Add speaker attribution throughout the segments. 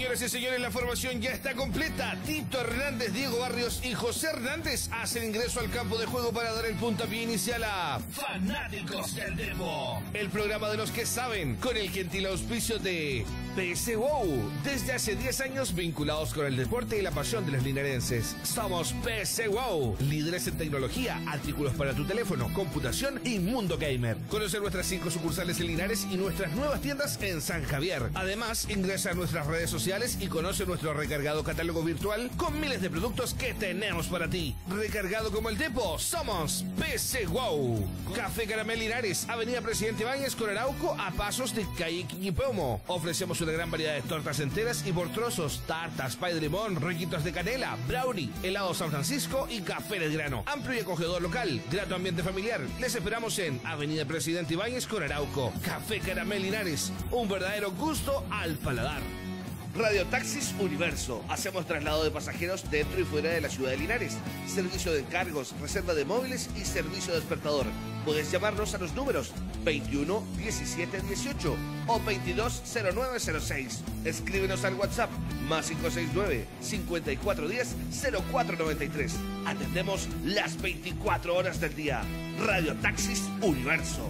Speaker 1: Señoras y señores, la formación ya está completa. Tito Hernández, Diego Barrios y José Hernández hacen ingreso al campo de juego para dar el puntapié inicial a Fanáticos del Demo, el programa de los que saben, con el gentil auspicio de PS Wow. Desde hace 10 años vinculados con el deporte y la pasión de los linarenses. Somos PS Wow, líderes en tecnología, artículos para tu teléfono, computación y mundo gamer. Conoce nuestras 5 sucursales en Linares y nuestras nuevas tiendas en San Javier. Además, ingresa a nuestras redes sociales y conoce nuestro recargado catálogo virtual con miles de productos que tenemos para ti. Recargado como el Depo, somos PC Wow. Café Caramel Linares, Avenida Presidente Báñez con Arauco, a pasos de calle Quiñipomo. Ofrecemos una gran variedad de tortas enteras y por trozos, tartas, pay de limón, rollitos de canela, brownie, helado San Francisco y café del grano. Amplio y acogedor local, grato ambiente familiar. Les esperamos en Avenida Presidente Ibáñez con Arauco. Café Caramel Linares, un verdadero gusto al paladar. Radio Taxis Universo. Hacemos traslado de pasajeros dentro y fuera de la ciudad de Linares. Servicio de cargos, reserva de móviles y servicio de despertador. Puedes llamarnos a los números 21 17 18 o 22 09 06. Escríbenos al WhatsApp más 569 54 10 04 93. Atendemos las 24 horas del día. Radio Taxis Universo.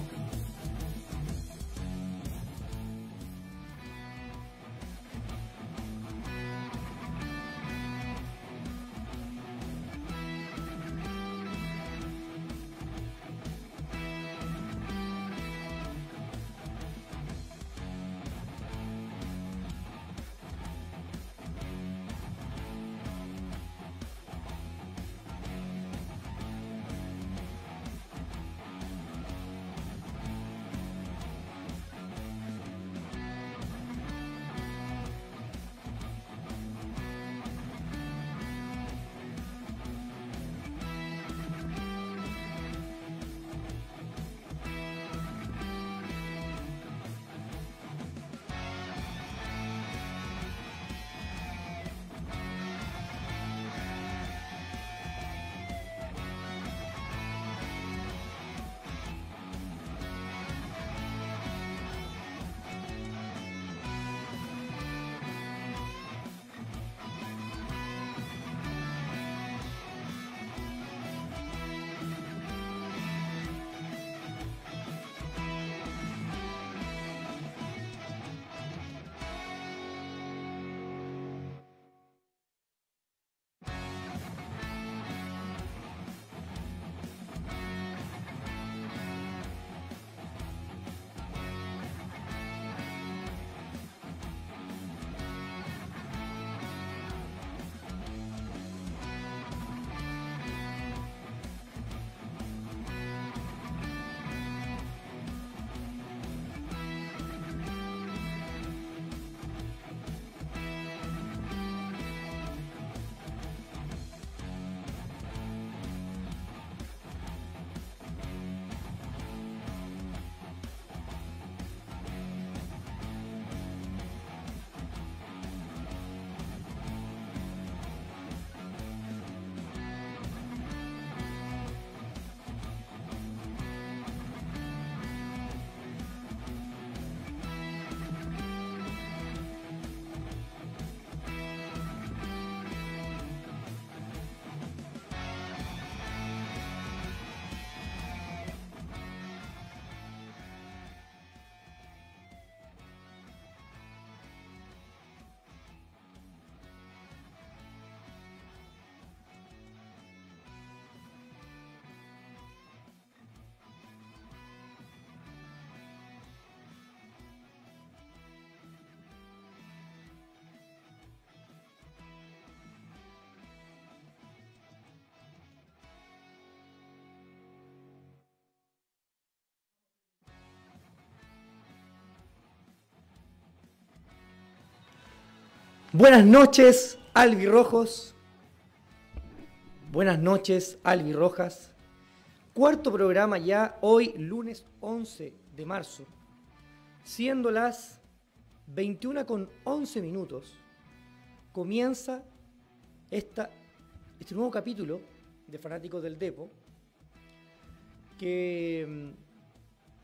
Speaker 2: Buenas noches, albirrojos. Buenas noches, albirrojas. Cuarto programa ya, hoy lunes 11 de marzo. Siendo las 21:11, comienza este nuevo capítulo de Fanáticos del Depo, que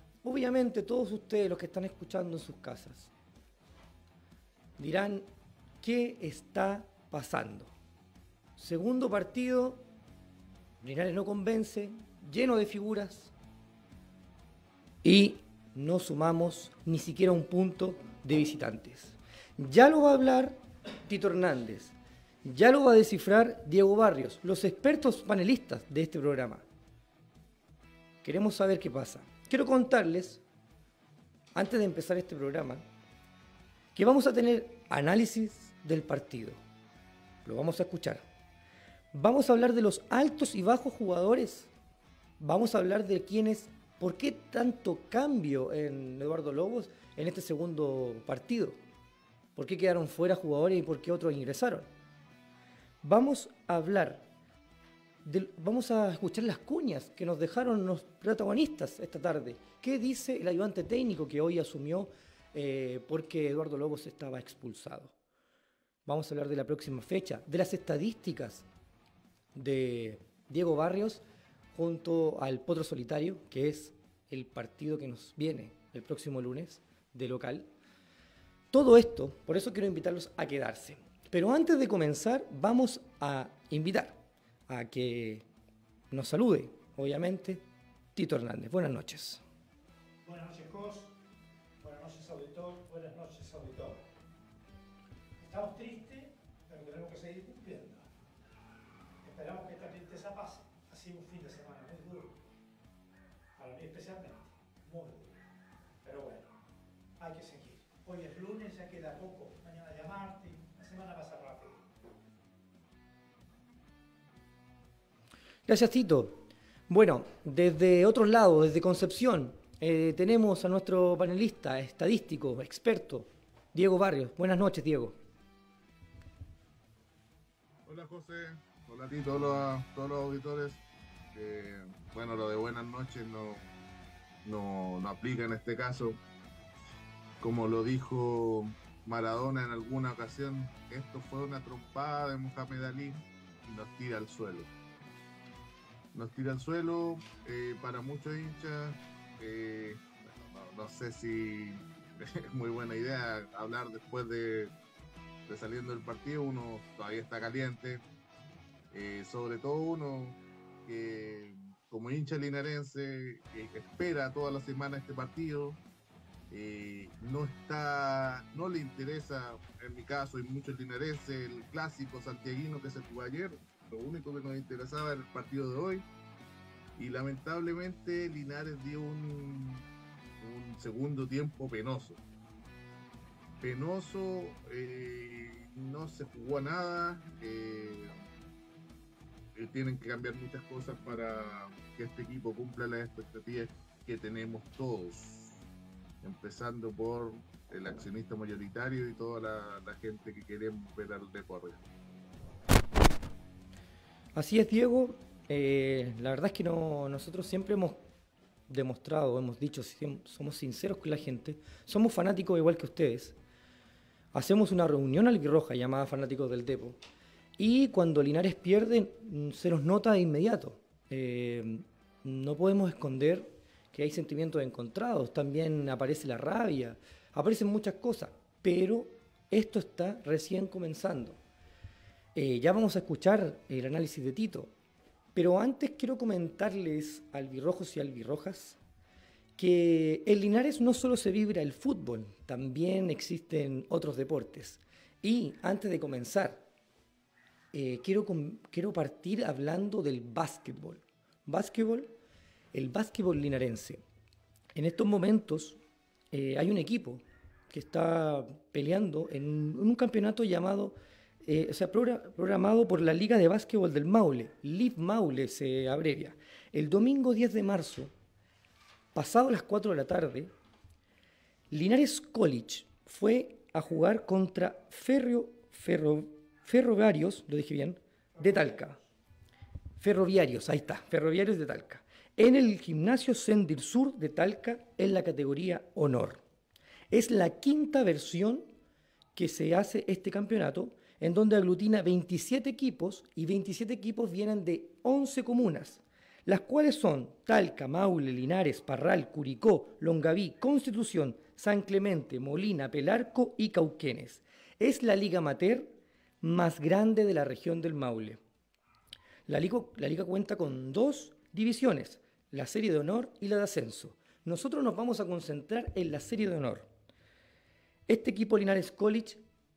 Speaker 2: obviamente todos ustedes, los que están escuchando en sus casas, dirán: ¿Qué está pasando? Segundo partido, Linares no convence, lleno de figuras, y no sumamos ni siquiera un punto de visitantes. Ya lo va a hablar Tito Hernández, ya lo va a descifrar Diego Barrios, los expertos panelistas de este programa. Queremos saber qué pasa. Quiero contarles, antes de empezar este programa, que vamos a tener análisis del partido. Lo vamos a escuchar. Vamos a hablar de los altos y bajos jugadores. Vamos a hablar de por qué tanto cambio en Eduardo Lobos en este segundo partido. ¿Por qué quedaron fuera jugadores y por qué otros ingresaron? Vamos a escuchar las cuñas que nos dejaron los protagonistas esta tarde. ¿Qué dice el ayudante técnico que hoy asumió porque Eduardo Lobos estaba expulsado? Vamos a hablar de la próxima fecha, de las estadísticas de Diego Barrios junto al Potro Solitario, que es el partido que nos viene el próximo lunes de local. Todo esto, por eso quiero invitarlos a quedarse. Pero antes de comenzar, vamos a invitar a que nos salude, obviamente, Tito Hernández. Buenas noches.
Speaker 3: Buenas noches, Cos. Buenas noches, auditor. Buenas noches, auditor. Estamos tristes, pero tenemos que seguir cumpliendo. Esperamos que esta tristeza pase. Ha sido un fin de semana muy duro. Para mí especialmente, muy duro. Pero bueno, hay que seguir. Hoy es lunes, ya queda poco. Mañana ya martes, la semana pasa rápido.
Speaker 2: Gracias, Tito. Bueno, desde otros lados, desde Concepción, tenemos a nuestro panelista estadístico, experto, Diego Barrios. Buenas noches, Diego.
Speaker 4: Hola, José. Hola a ti, todos los auditores. Bueno, lo de buenas noches no aplica en este caso. Como lo dijo Maradona en alguna ocasión, esto fue una trompada de Mohamed Ali y nos tira al suelo. Nos tira al suelo, para muchos hinchas, no sé si es muy buena idea hablar después de saliendo del partido. Uno todavía está caliente, sobre todo uno que como hincha linarense espera toda la semana este partido. No le interesa, en mi caso y muchos linarenses, el clásico santiaguino que se jugó ayer. Lo único que nos interesaba era el partido de hoy, y lamentablemente Linares dio un segundo tiempo penoso, no se jugó a nada. Tienen que cambiar muchas cosas para que este equipo cumpla las expectativas que tenemos todos, empezando por el accionista mayoritario y toda la gente que queremos ver al deporte.
Speaker 2: Así es, Diego. La verdad es que nosotros siempre hemos demostrado, hemos dicho, somos sinceros con la gente, somos fanáticos igual que ustedes. Hacemos una reunión albirroja llamada Fanáticos del Depo, y cuando Linares pierde se nos nota de inmediato. No podemos esconder que hay sentimientos encontrados, también aparece la rabia, aparecen muchas cosas, pero esto está recién comenzando. Ya vamos a escuchar el análisis de Tito, pero antes quiero comentarles, albirrojos y albirrojas, que en Linares no solo se vibra el fútbol, también existen otros deportes. Y antes de comenzar, quiero partir hablando del básquetbol. El básquetbol linarense. En estos momentos hay un equipo que está peleando en un campeonato llamado, programado por la Liga de Básquetbol del Maule. LIB Maule se abrevia. El domingo 10 de marzo, pasado las 4 de la tarde, Linares College fue a jugar contra Ferroviarios, lo dije bien, de Talca. Ferroviarios, ahí está, Ferroviarios de Talca. En el gimnasio Sendir Sur de Talca, en la categoría Honor. Es la quinta versión que se hace este campeonato, en donde aglutina 27 equipos, y 27 equipos vienen de 11 comunas, las cuales son Talca, Maule, Linares, Parral, Curicó, Longaví, Constitución, San Clemente, Molina, Pelarco y Cauquenes. Es la liga amateur más grande de la región del Maule. La liga cuenta con 2 divisiones, la serie de honor y la de ascenso. Nosotros nos vamos a concentrar en la serie de honor. Este equipo Linares College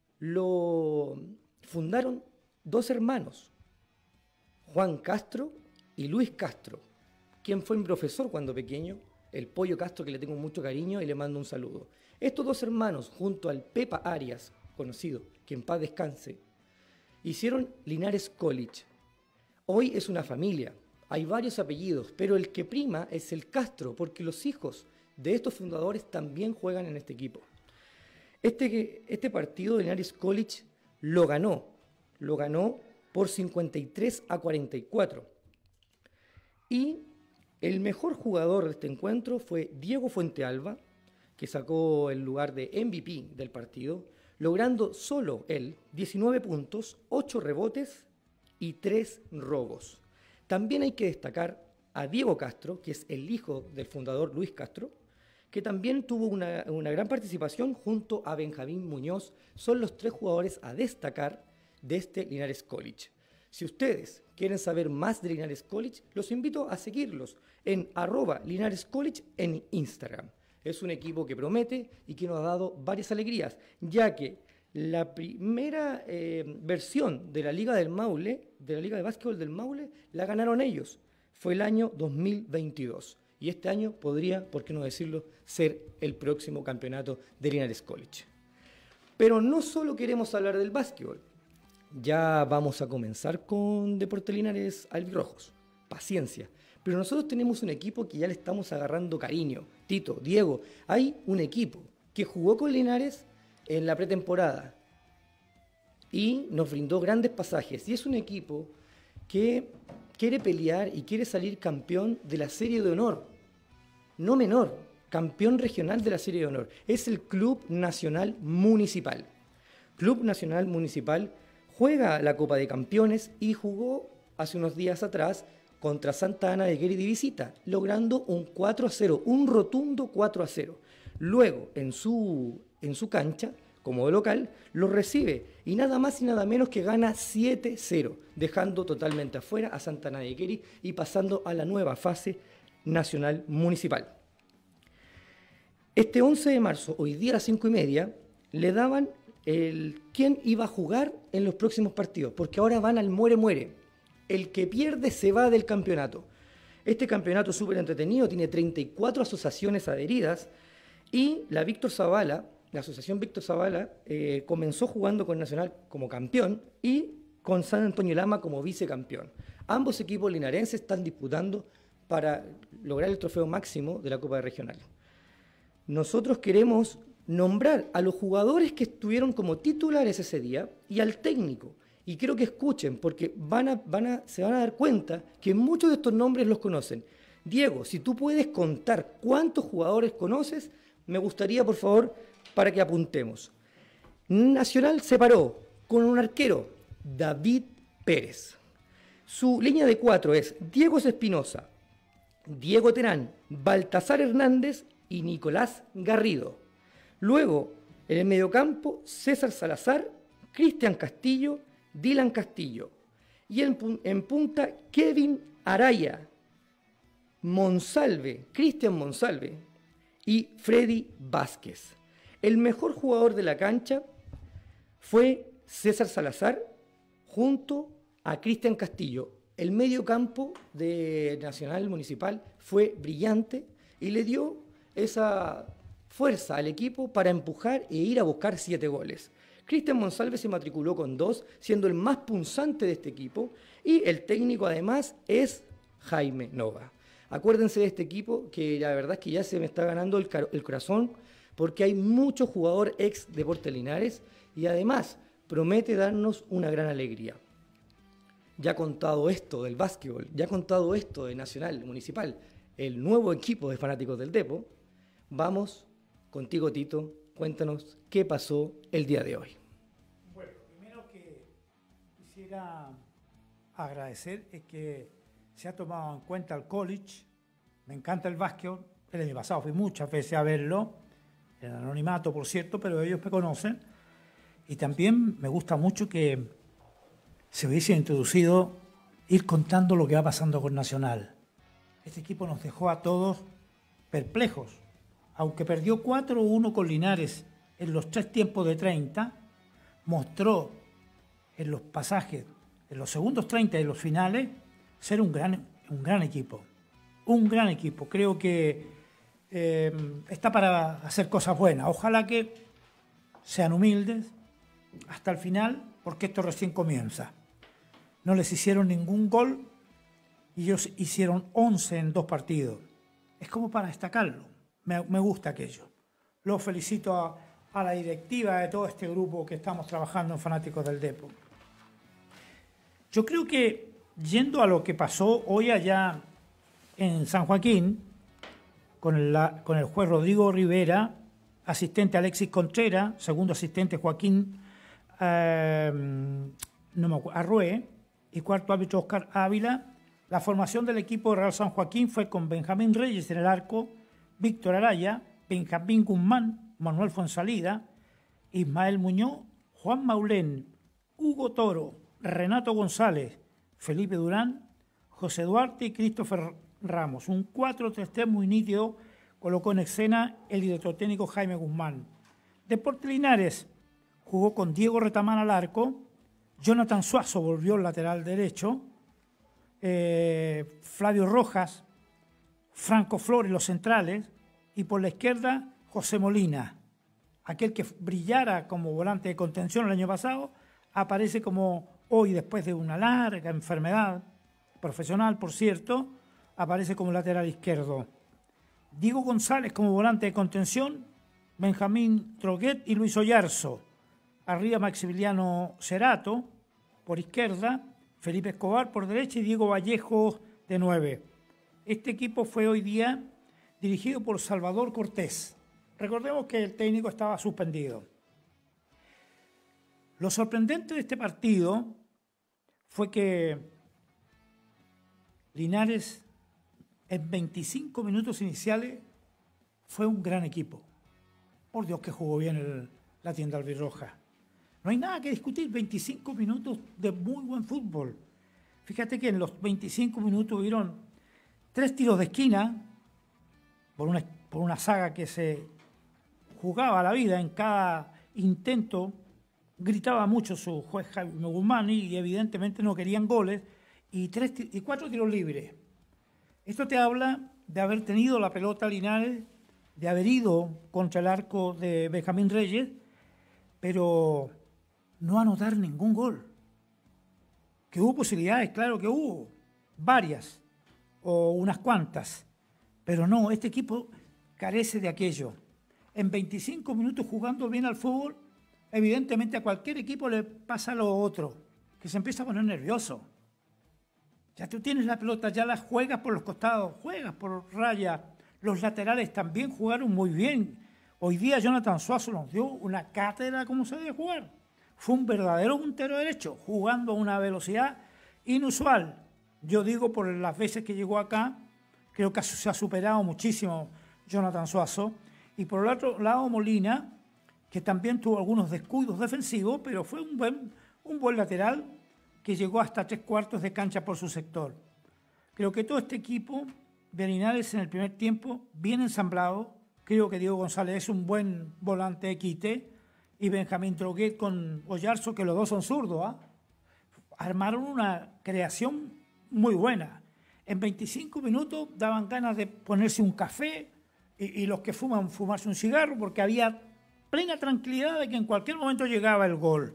Speaker 2: lo fundaron 2 hermanos, Juan Castro y Luis Castro, quien fue mi profesor cuando pequeño, el Pollo Castro, que le tengo mucho cariño y le mando un saludo. Estos 2 hermanos, junto al Pepa Arias, conocido, que en paz descanse, hicieron Linares College. Hoy es una familia, hay varios apellidos, pero el que prima es el Castro, porque los hijos de estos fundadores también juegan en este equipo. Este partido de Linares College lo ganó por 53-44. Y el mejor jugador de este encuentro fue Diego Fuentealba, que sacó el lugar de MVP del partido, logrando solo él 19 puntos, 8 rebotes y 3 robos. También hay que destacar a Diego Castro, que es el hijo del fundador Luis Castro, que también tuvo una gran participación junto a Benjamín Muñoz. Son los 3 jugadores a destacar de este Linares College. Si ustedes quieren saber más de Linares College, los invito a seguirlos en @LinaresCollege en Instagram. Es un equipo que promete y que nos ha dado varias alegrías, ya que la primera versión de la Liga del Maule, de la Liga de Básquetbol del Maule, la ganaron ellos. Fue el año 2022. Y este año podría, por qué no decirlo, ser el próximo campeonato de Linares College. Pero no solo queremos hablar del básquetbol. Ya vamos a comenzar con Deportes Linares albirrojos. Paciencia. Pero nosotros tenemos un equipo que ya le estamos agarrando cariño. Tito, Diego, hay un equipo que jugó con Linares en la pretemporada y nos brindó grandes pasajes. Y es un equipo que quiere pelear y quiere salir campeón de la serie de honor. No menor, campeón regional de la serie de honor. Es el Club Nacional Municipal. Club Nacional Municipal juega la Copa de Campeones y jugó hace unos días atrás contra Santa Ana de Queri de visita, logrando un 4-0, un rotundo 4-0. Luego, en su cancha, como de local, lo recibe y nada más y nada menos que gana 7-0, dejando totalmente afuera a Santa Ana de Queri y pasando a la nueva fase nacional municipal. Este 11 de marzo, hoy día a las 5:30, le daban quién iba a jugar en los próximos partidos, porque ahora van al muere-muere. El que pierde se va del campeonato. Este campeonato es súper entretenido, tiene 34 asociaciones adheridas y la asociación Víctor Zavala, comenzó jugando con Nacional como campeón y con San Antonio Lama como vicecampeón. Ambos equipos linarenses están disputando para lograr el trofeo máximo de la Copa Regional. Nosotros queremos nombrar a los jugadores que estuvieron como titulares ese día y al técnico. Y quiero que escuchen, porque se van a dar cuenta que muchos de estos nombres los conocen. Diego, si tú puedes contar cuántos jugadores conoces, me gustaría, por favor, para que apuntemos. Nacional se paró con un arquero, David Pérez. Su línea de 4 es Diego Espinosa, Diego Terán, Baltasar Hernández y Nicolás Garrido. Luego, en el mediocampo, César Salazar, Cristian Castillo, Dylan Castillo. Y en punta, Kevin Araya, Cristian Monsalve y Freddy Vázquez. El mejor jugador de la cancha fue César Salazar junto a Cristian Castillo. El medio campo de Nacional Municipal fue brillante y le dio esa fuerza al equipo para empujar e ir a buscar 7 goles. Cristian Monsalve se matriculó con 2, siendo el más punzante de este equipo, y el técnico además es Jaime Nova. Acuérdense de este equipo, que la verdad es que ya se me está ganando el corazón, porque hay muchos jugadores ex Deportes Linares y además promete darnos una gran alegría. Ya contado esto del básquetbol, ya contado esto de Nacional Municipal, el nuevo equipo de fanáticos del Depo, vamos contigo, Tito. Cuéntanos qué pasó el día de hoy.
Speaker 3: Bueno, lo primero que quisiera agradecer es que se ha tomado en cuenta el college. Me encanta el básquetbol. El año pasado fui muchas veces a verlo, en anonimato, por cierto, pero ellos me conocen. Y también me gusta mucho que se hubiese introducido ir contando lo que va pasando con Nacional. Este equipo nos dejó a todos perplejos. Aunque perdió 4-1 con Linares en los 3 tiempos de 30, mostró en los pasajes, en los segundos 30 y los finales, ser un gran equipo. Un gran equipo. Creo que está para hacer cosas buenas. Ojalá que sean humildes hasta el final, porque esto recién comienza. No les hicieron ningún gol y ellos hicieron 11 en 2 partidos. Es como para destacarlo. Me gusta aquello. Los felicito a la directiva de todo este grupo que estamos trabajando en Fanáticos del Depo. Yo creo que, yendo a lo que pasó hoy allá en San Joaquín, con el juez Rodrigo Rivera, asistente Alexis Contreras, segundo asistente Joaquín Arrué y cuarto árbitro Oscar Ávila, la formación del equipo Real San Joaquín fue con Benjamín Reyes en el arco, Víctor Araya, Benjamín Guzmán, Manuel Fonsalida, Ismael Muñoz, Juan Maulén, Hugo Toro, Renato González, Felipe Durán, José Duarte y Christopher Ramos. Un 4-3-3 muy nítido colocó en escena el director técnico Jaime Guzmán. Deportes Linares jugó con Diego Retamán al arco, Jonathan Suazo volvió al lateral derecho, Flavio Rojas, Franco Flores los centrales y por la izquierda José Molina, aquel que brillara como volante de contención el año pasado, aparece como hoy, después de una larga enfermedad profesional, por cierto, aparece como lateral izquierdo. Diego González como volante de contención, Benjamín Troguet y Luis Oyarzo. Arriba Maximiliano Cerato por izquierda, Felipe Escobar por derecha y Diego Vallejo de 9. Este equipo fue hoy día dirigido por Salvador Cortés. Recordemos que el técnico estaba suspendido. Lo sorprendente de este partido fue que Linares en 25 minutos iniciales fue un gran equipo. Por Dios que jugó bien la tienda albirroja. No hay nada que discutir, 25 minutos de muy buen fútbol. Fíjate que en los 25 minutos hubieron 3 tiros de esquina por una saga que se jugaba a la vida en cada intento. Gritaba mucho su juez Jaime Guzmán y evidentemente no querían goles y 4 tiros libres. Esto te habla de haber tenido la pelota Linares, de haber ido contra el arco de Benjamín Reyes, pero no anotar ningún gol. Que hubo posibilidades, claro que hubo, varias o unas cuantas, pero no, este equipo carece de aquello. En 25 minutos jugando bien al fútbol, evidentemente a cualquier equipo le pasa lo otro, que se empieza a poner nervioso. Ya tú tienes la pelota, ya la juegas por los costados, juegas por raya. Los laterales también jugaron muy bien. Hoy día Jonathan Suazo nos dio una cátedra cómo se debe jugar. Fue un verdadero puntero derecho, jugando a una velocidad inusual. Yo digo, por las veces que llegó acá, creo que se ha superado muchísimo Jonathan Suazo. Y por el otro lado, Molina, que también tuvo algunos descuidos defensivos, pero fue un buen lateral que llegó hasta 3/4 de cancha por su sector. Creo que todo este equipo de Linares en el primer tiempo, bien ensamblado. Creo que Diego González es un buen volante de quite y Benjamín Troguet con Oyarzo, que los dos son zurdos, armaron una creación muy buena. En 25 minutos daban ganas de ponerse un café y los que fuman, fumarse un cigarro, porque había plena tranquilidad de que en cualquier momento llegaba el gol.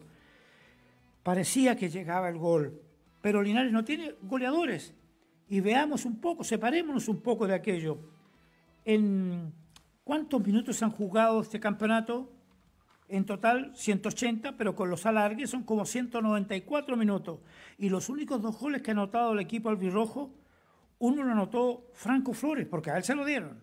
Speaker 3: Parecía que llegaba el gol, pero Linares no tiene goleadores. Y veamos un poco, separémonos un poco de aquello. ¿En cuántos minutos han jugado este campeonato? En total 180, pero con los alargues son como 194 minutos. Y los únicos 2 goles que ha anotado el equipo albirrojo, uno lo anotó Franco Flores, porque a él se lo dieron.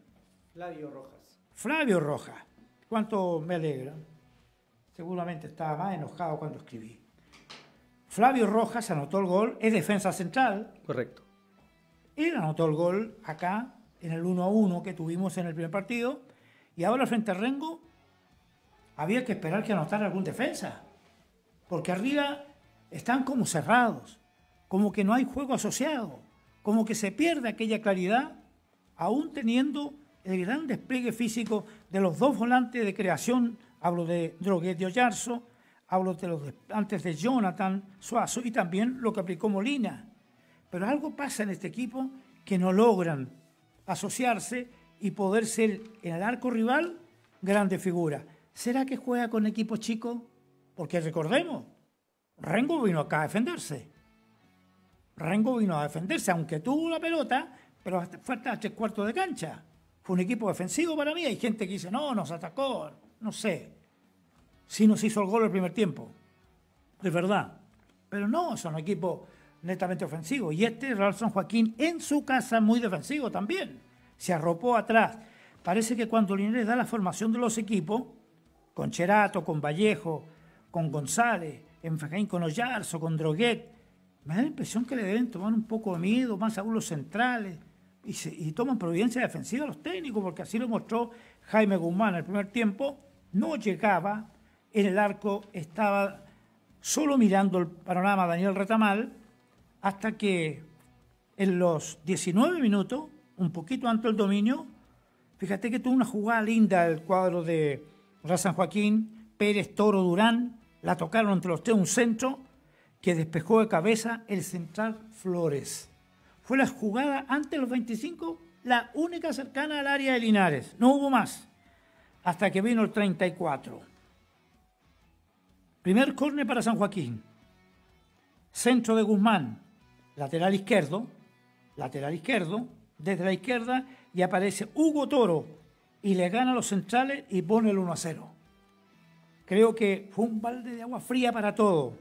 Speaker 3: Flavio Rojas. Cuánto me alegra. Seguramente estaba más enojado cuando escribí. Flavio Rojas anotó el gol, es defensa central.
Speaker 2: Correcto.
Speaker 3: Él anotó el gol acá, en el 1-1 que tuvimos en el primer partido, y ahora frente a Rengo había que esperar que anotara algún defensa. porque arriba están como cerrados, como que no hay juego asociado, como que se pierde aquella claridad, aún teniendo el gran despliegue físico de los dos volantes de creación. Hablo de Droguet y Oyarzo, hablo de antes de Jonathan Suazo y también lo que aplicó Molina. Pero algo pasa en este equipo que no logran asociarse y poder ser en el arco rival grande figura. ¿Será que juega con equipos chicos? Porque recordemos, Rengo vino acá a defenderse. Rengo vino a defenderse, aunque tuvo la pelota, pero fue hasta 3/4 de cancha. Fue un equipo defensivo para mí. Hay gente que dice, no, nos atacó, no sé. Sí nos hizo el gol el primer tiempo, es verdad. Pero no, son equipos netamente ofensivos. Y este Real San Joaquín en su casa muy defensivo también. Se arropó atrás. Parece que cuando Linares da la formación de los equipos, con Cherato, con Vallejo, con González, en Fejaín con Oyarzo, con Droguet, me da la impresión que le deben tomar un poco de miedo, más aún los centrales, y toman providencia defensiva los técnicos, porque así lo mostró Jaime Guzmán. El primer tiempo no llegaba en el arco, estaba solo mirando el panorama Daniel Retamal, hasta que en los 19 minutos, un poquito antes del dominio, fíjate que tuvo una jugada linda el cuadro de Real San Joaquín, Pérez, Toro, Durán, la tocaron entre los tres, un centro que despejó de cabeza el central Flores. Fue la jugada antes de los 25, la única cercana al área de Linares. No hubo más, hasta que vino el 34. Primer córner para San Joaquín. Centro de Guzmán, lateral izquierdo, desde la izquierda, y aparece Hugo Toro, y le gana a los centrales y pone el 1-0. Creo que fue un balde de agua fría para todo.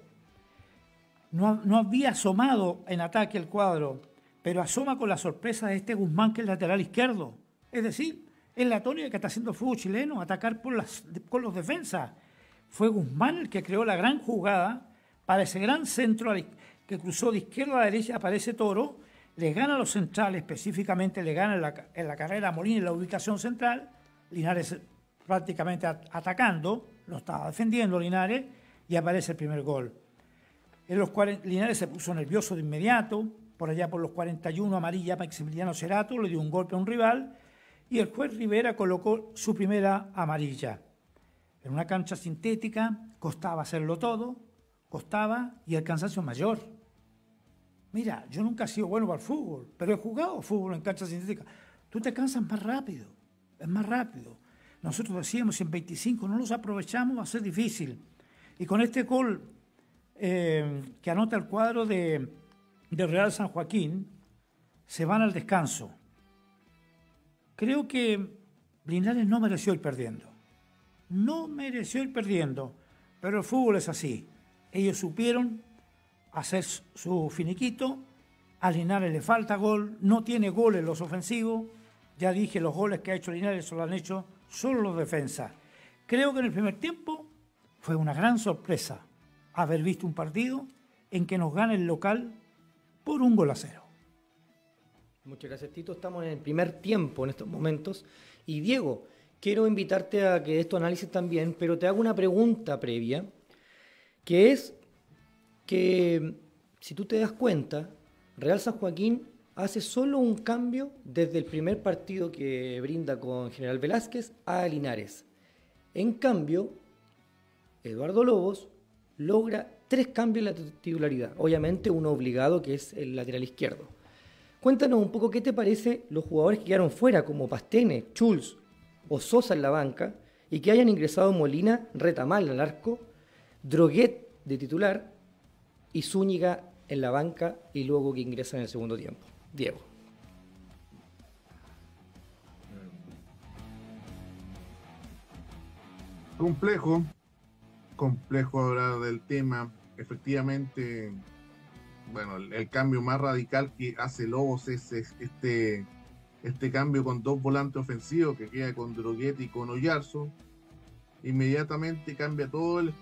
Speaker 3: No había asomado en ataque el cuadro, pero asoma con la sorpresa de este Guzmán, que es lateral izquierdo. Es decir, es la tónica que está haciendo el fútbol chileno, atacar con los defensas. Fue Guzmán el que creó la gran jugada para ese gran centro que cruzó de izquierda a derecha, aparece Toro, le gana a los centrales, específicamente le gana en la carrera a Molina en la ubicación central, Linares prácticamente atacando, lo estaba defendiendo Linares, y aparece el primer gol. Linares se puso nervioso de inmediato, por allá por los 41, amarilla Maximiliano Cerato, le dio un golpe a un rival, y el juez Rivera colocó su primera amarilla. En una cancha sintética costaba hacerlo todo, y el cansancio es mayor. Mira, yo nunca he sido bueno para el fútbol, pero he jugado fútbol en cancha sintética. Tú te cansas más rápido, es más rápido. Nosotros decíamos, si en 25 no los aprovechamos, va a ser difícil. Y con este gol que anota el cuadro de Real San Joaquín, se van al descanso. Creo que Linares no mereció ir perdiendo. No mereció ir perdiendo, pero el fútbol es así. Ellos supieron hacer su finiquito, a Linares le falta gol, no tiene goles los ofensivos. Ya dije, los goles que ha hecho Linares lo han hecho solo los defensas. Creo que en el primer tiempo fue una gran sorpresa haber visto un partido en que nos gana el local por 1-0.
Speaker 2: Muchas gracias, Tito. Estamos en el primer tiempo en estos momentos. Y Diego, quiero invitarte a que des tu análisis también, pero te hago una pregunta previa, que es que, si tú te das cuenta, Real San Joaquín hace solo un cambio desde el primer partido que brinda con General Velázquez a Linares. En cambio, Eduardo Lobos logra 3 cambios en la titularidad. Obviamente uno obligado, que es el lateral izquierdo. Cuéntanos un poco qué te parece los jugadores que quedaron fuera, como Pastene, Schulz o Sosa en la banca, y que hayan ingresado Molina, Retamal al arco, Droguet de titular y Zúñiga en la banca, y luego que ingresa en el segundo tiempo. Diego.
Speaker 4: Complejo hablar del tema. Efectivamente, bueno, el cambio más radical que hace Lobos es este cambio con 2 volantes ofensivos, que queda con Droguet y con Oyarzo. Inmediatamente cambia todo el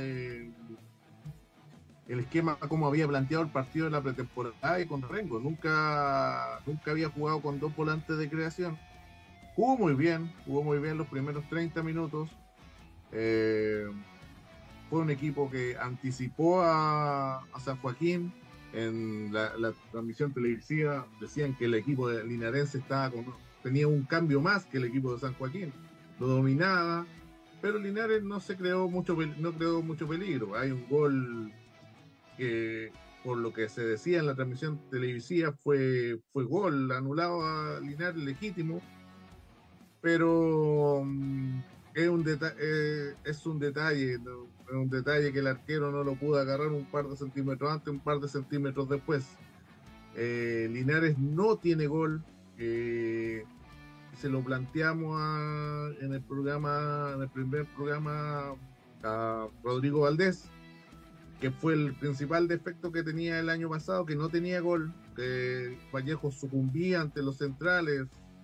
Speaker 4: esquema como había planteado el partido de la pretemporada y con Rengo. Nunca había jugado con 2 volantes de creación. Jugó muy bien los primeros 30 minutos. fue un equipo que anticipó a San Joaquín. En la transmisión televisiva decían que el equipo de linarense tenía un cambio más que el equipo de San Joaquín, lo dominaba, pero Linares no creó mucho peligro. Hay un gol que, por lo que se decía en la transmisión televisiva, fue gol anulado a Linares, legítimo, pero es un detalle, ¿no? Es un detalle que el arquero no lo pudo agarrar un par de centímetros antes, un par de centímetros después. Linares no tiene gol. Se lo planteamos en el primer programa a Rodrigo Valdés, que fue el principal defecto que tenía el año pasado, que no tenía gol, que Vallejo sucumbía ante los centrales.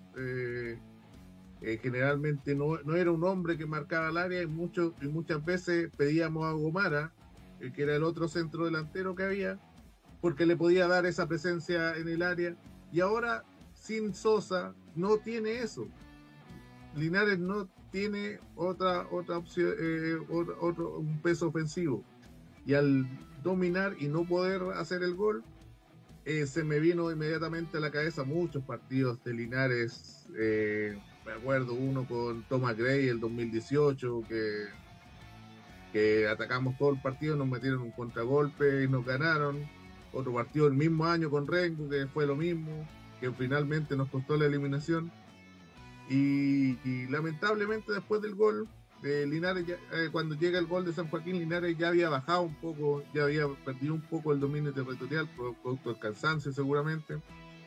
Speaker 4: Generalmente no era un hombre que marcaba el área, y muchas veces pedíamos a Gomara, que era el otro centro delantero que había, porque le podía dar esa presencia en el área, y ahora sin Sosa no tiene eso. Linares no tiene otra opción, un peso ofensivo, y al dominar y no poder hacer el gol, se me vino inmediatamente a la cabeza muchos partidos de Linares. Me acuerdo uno con Thomas Gray el 2018, que atacamos todo el partido, nos metieron un contragolpe y nos ganaron. Otro partido el mismo año con Rengo, que fue lo mismo, que finalmente nos costó la eliminación. Y lamentablemente después del gol de Linares, cuando llega el gol de San Joaquín, Linares ya había bajado un poco, ya había perdido un poco el dominio territorial, producto del cansancio seguramente.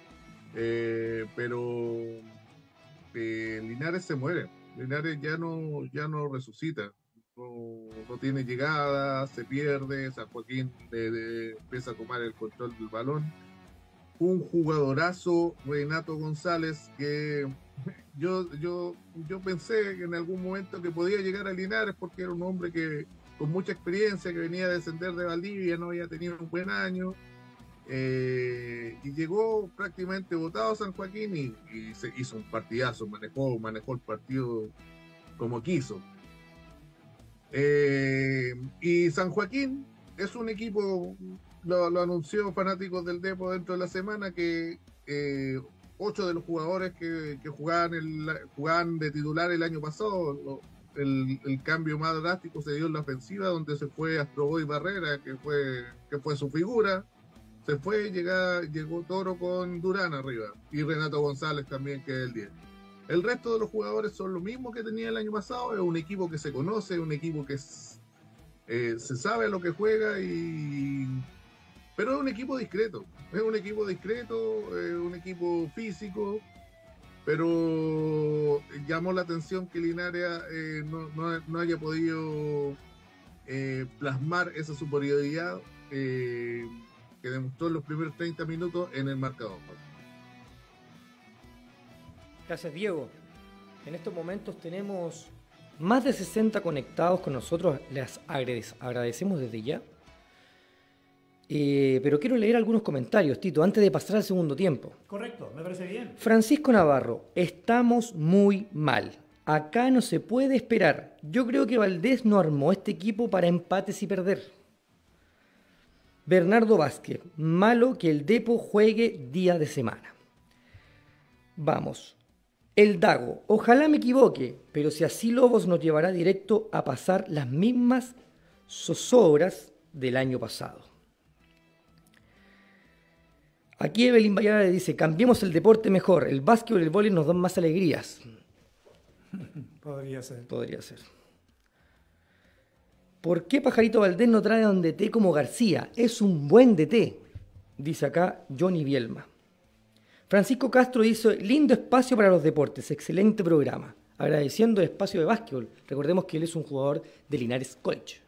Speaker 4: Pero Linares se muere. Linares ya no resucita, no tiene llegada, se pierde. San Joaquín empieza a tomar el control del balón. Un jugadorazo, Renato González, que yo pensé que en algún momento que podía llegar a Linares, porque era un hombre que con mucha experiencia, que venía a descender de Valdivia, no había tenido un buen año. Y llegó prácticamente votado a San Joaquín y se hizo un partidazo, manejó el partido como quiso. Y San Joaquín es un equipo, lo anunció Fanáticos del Depo dentro de la semana, que 8 de los jugadores que jugaban de titular el año pasado, el cambio más drástico se dio en la ofensiva, donde se fue Astroboy Barrera, que fue su figura. Se fue, llegó Toro con Durán arriba, y Renato González también, que es el 10. El resto de los jugadores son lo mismo que tenía el año pasado. Es un equipo que se conoce, es un equipo que se sabe a lo que juega, pero es un equipo discreto. Es un equipo físico, pero llamó la atención que Linares no haya podido plasmar esa superioridad que demostró en los primeros 30 minutos en el marcador.
Speaker 2: Gracias, Diego. En estos momentos tenemos más de 60 conectados con nosotros. Les agradecemos desde ya. Pero quiero leer algunos comentarios, Tito, antes de pasar al segundo tiempo.
Speaker 3: Correcto, me parece bien.
Speaker 2: Francisco Navarro: estamos muy mal. Acá no se puede esperar. Yo creo que Valdés no armó este equipo para empates y perder. Bernardo Vázquez: malo que el Depo juegue día de semana. Vamos. El Dago: ojalá me equivoque, pero si así Lobos nos llevará directo a pasar las mismas zozobras del año pasado. Aquí Evelyn Vallara le dice: cambiemos el deporte mejor, el básquetbol y el vóley nos dan más alegrías.
Speaker 3: Podría ser. ¿Por qué Pajarito Valdés no trae a un DT como García? Es un buen DT, dice acá Johnny Bielma. Francisco Castro dice: lindo espacio para los deportes, excelente programa. Agradeciendo el espacio de básquetbol. Recordemos que él es un jugador de Linares College.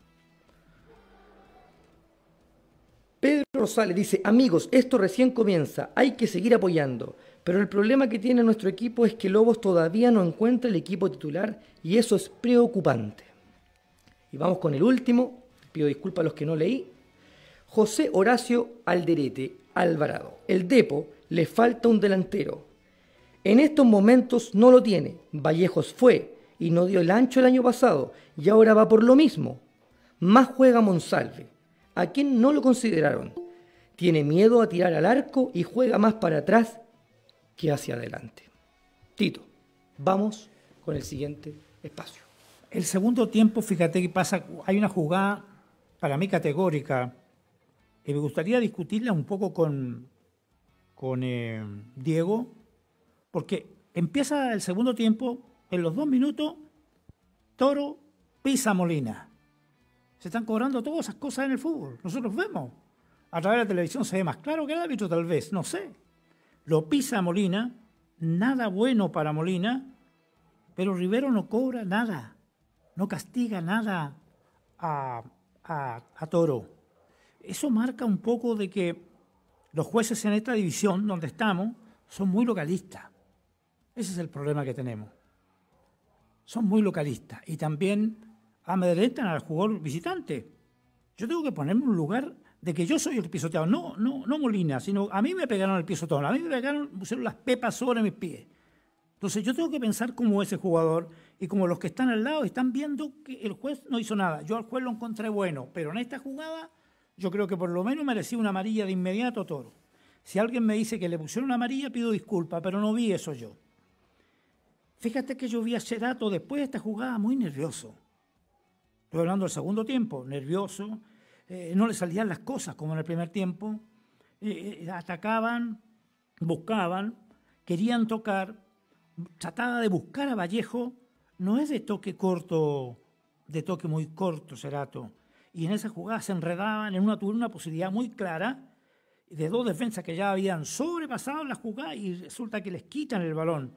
Speaker 3: Pedro Rosales dice: amigos, esto recién comienza, hay que seguir apoyando. Pero el problema que tiene nuestro equipo es que Lobos todavía no encuentra el equipo titular y eso es preocupante. Y vamos con el último, pido disculpas a los que no leí. José Horacio Alderete Alvarado: el Depo le falta un delantero. En estos momentos no lo tiene. Vallejos fue y no dio el ancho el año pasado y ahora va por lo mismo.
Speaker 2: Más juega Monsalve, a quien no lo consideraron. Tiene miedo a tirar al arco y juega más para atrás que hacia adelante. Tito, vamos con el siguiente espacio.
Speaker 3: El segundo tiempo, fíjate que pasa, hay una jugada para mí categórica que me gustaría discutirla un poco con Diego, porque empieza el segundo tiempo, en los 2 minutos, Toro pisa a Molina. Se están cobrando todas esas cosas en el fútbol. Nosotros vemos. A través de la televisión se ve más claro que el árbitro, tal vez, no sé. Lo pisa a Molina, nada bueno para Molina, pero Rivero no cobra nada, no castiga nada a Toro. Eso marca un poco de que los jueces en esta división donde estamos son muy localistas. Ese es el problema que tenemos. Son muy localistas y también amedrentan al jugador visitante. Yo tengo que ponerme en un lugar de que yo soy el pisoteado, no Molina, sino a mí me pegaron el pisotón, a mí me pusieron las pepas sobre mis pies. Entonces yo tengo que pensar como ese jugador y como los que están al lado están viendo que el juez no hizo nada. Yo al juez lo encontré bueno, pero en esta jugada yo creo que por lo menos merecía una amarilla de inmediato Toro. Si alguien me dice que le pusieron una amarilla, pido disculpas, pero no vi eso yo. Fíjate que yo vi a Cerato después de esta jugada muy nervioso. Estoy hablando del segundo tiempo, nervioso. No le salían las cosas como en el primer tiempo. Atacaban, buscaban, querían tocar. Trataba de buscar a Vallejo. No es de toque corto, de toque muy corto, Cerato. Y en esa jugada se enredaban en una posibilidad muy clara de 2 defensas que ya habían sobrepasado la jugada y resulta que les quitan el balón.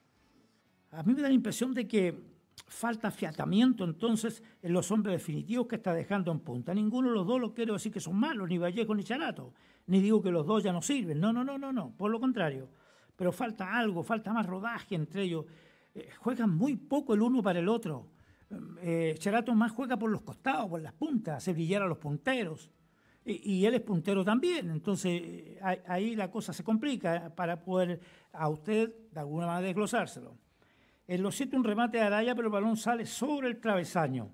Speaker 3: A mí me da la impresión de que falta afiatamiento entonces en los hombres definitivos que está dejando en punta. Ninguno de los dos lo quiero decir que son malos, ni Vallejo ni Cerato, ni digo que los dos ya no sirven. No, por lo contrario. Pero falta algo, falta más rodaje entre ellos. Juegan muy poco el uno para el otro. Cerato más juega por los costados, por las puntas, hace brillar a los punteros. Y él es puntero también. Entonces ahí la cosa se complica para poder a usted de alguna manera desglosárselo. En los 7 un remate de Araya, pero el balón sale sobre el travesaño.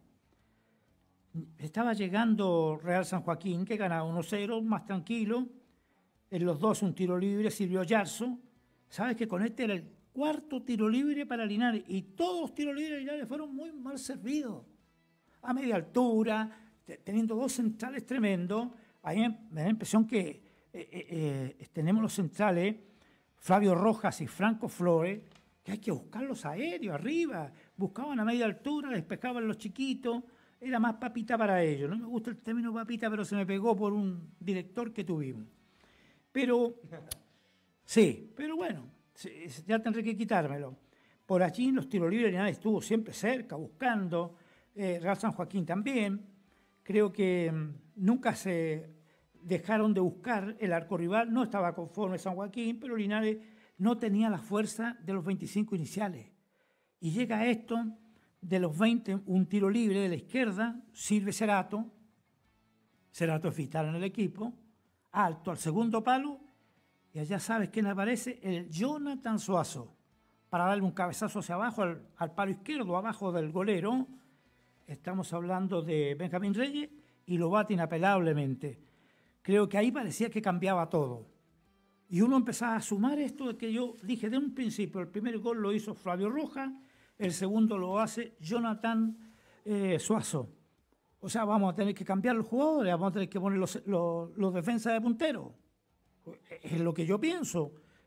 Speaker 3: Estaba llegando Real San Joaquín, que ganaba 1-0, más tranquilo. En los 2 un tiro libre, sirvió Yarzo. ¿Sabes que con este era el 4º tiro libre para Linares? Y todos los tiros libres de Linares fueron muy mal servidos. A media altura, teniendo 2 centrales tremendos. A mí me da la impresión que tenemos los centrales, Flavio Rojas y Franco Flores, que hay que buscarlos aéreos, arriba. Buscaban a media altura, despejaban los chiquitos. Era más papita para ellos. No me gusta el término papita, pero se me pegó por un director que tuvimos. Pero, sí, pero bueno, ya tendré que quitármelo. Por allí en los tiros libres Linares estuvo siempre cerca, buscando. Real San Joaquín también. Creo que nunca se dejaron de buscar el arco rival. No estaba conforme San Joaquín, pero Linares no tenía la fuerza de los 25 iniciales. Y llega esto, de los 20, un tiro libre de la izquierda, sirve Cerato. Cerato es vital en el equipo. Alto al segundo palo. Y allá sabes quién aparece, el Jonathan Suazo, para darle un cabezazo hacia abajo al palo izquierdo, abajo del golero. Estamos hablando de Benjamín Reyes y lo bate inapelablemente. Creo que ahí parecía que cambiaba todo. Y uno empezaba a sumar esto de que yo dije de un principio. El primer gol lo hizo Flavio Rojas, el segundo lo hace Jonathan Suazo. O sea, vamos a tener que cambiar los jugadores, vamos a tener que poner los defensas de puntero. Es lo que yo pienso,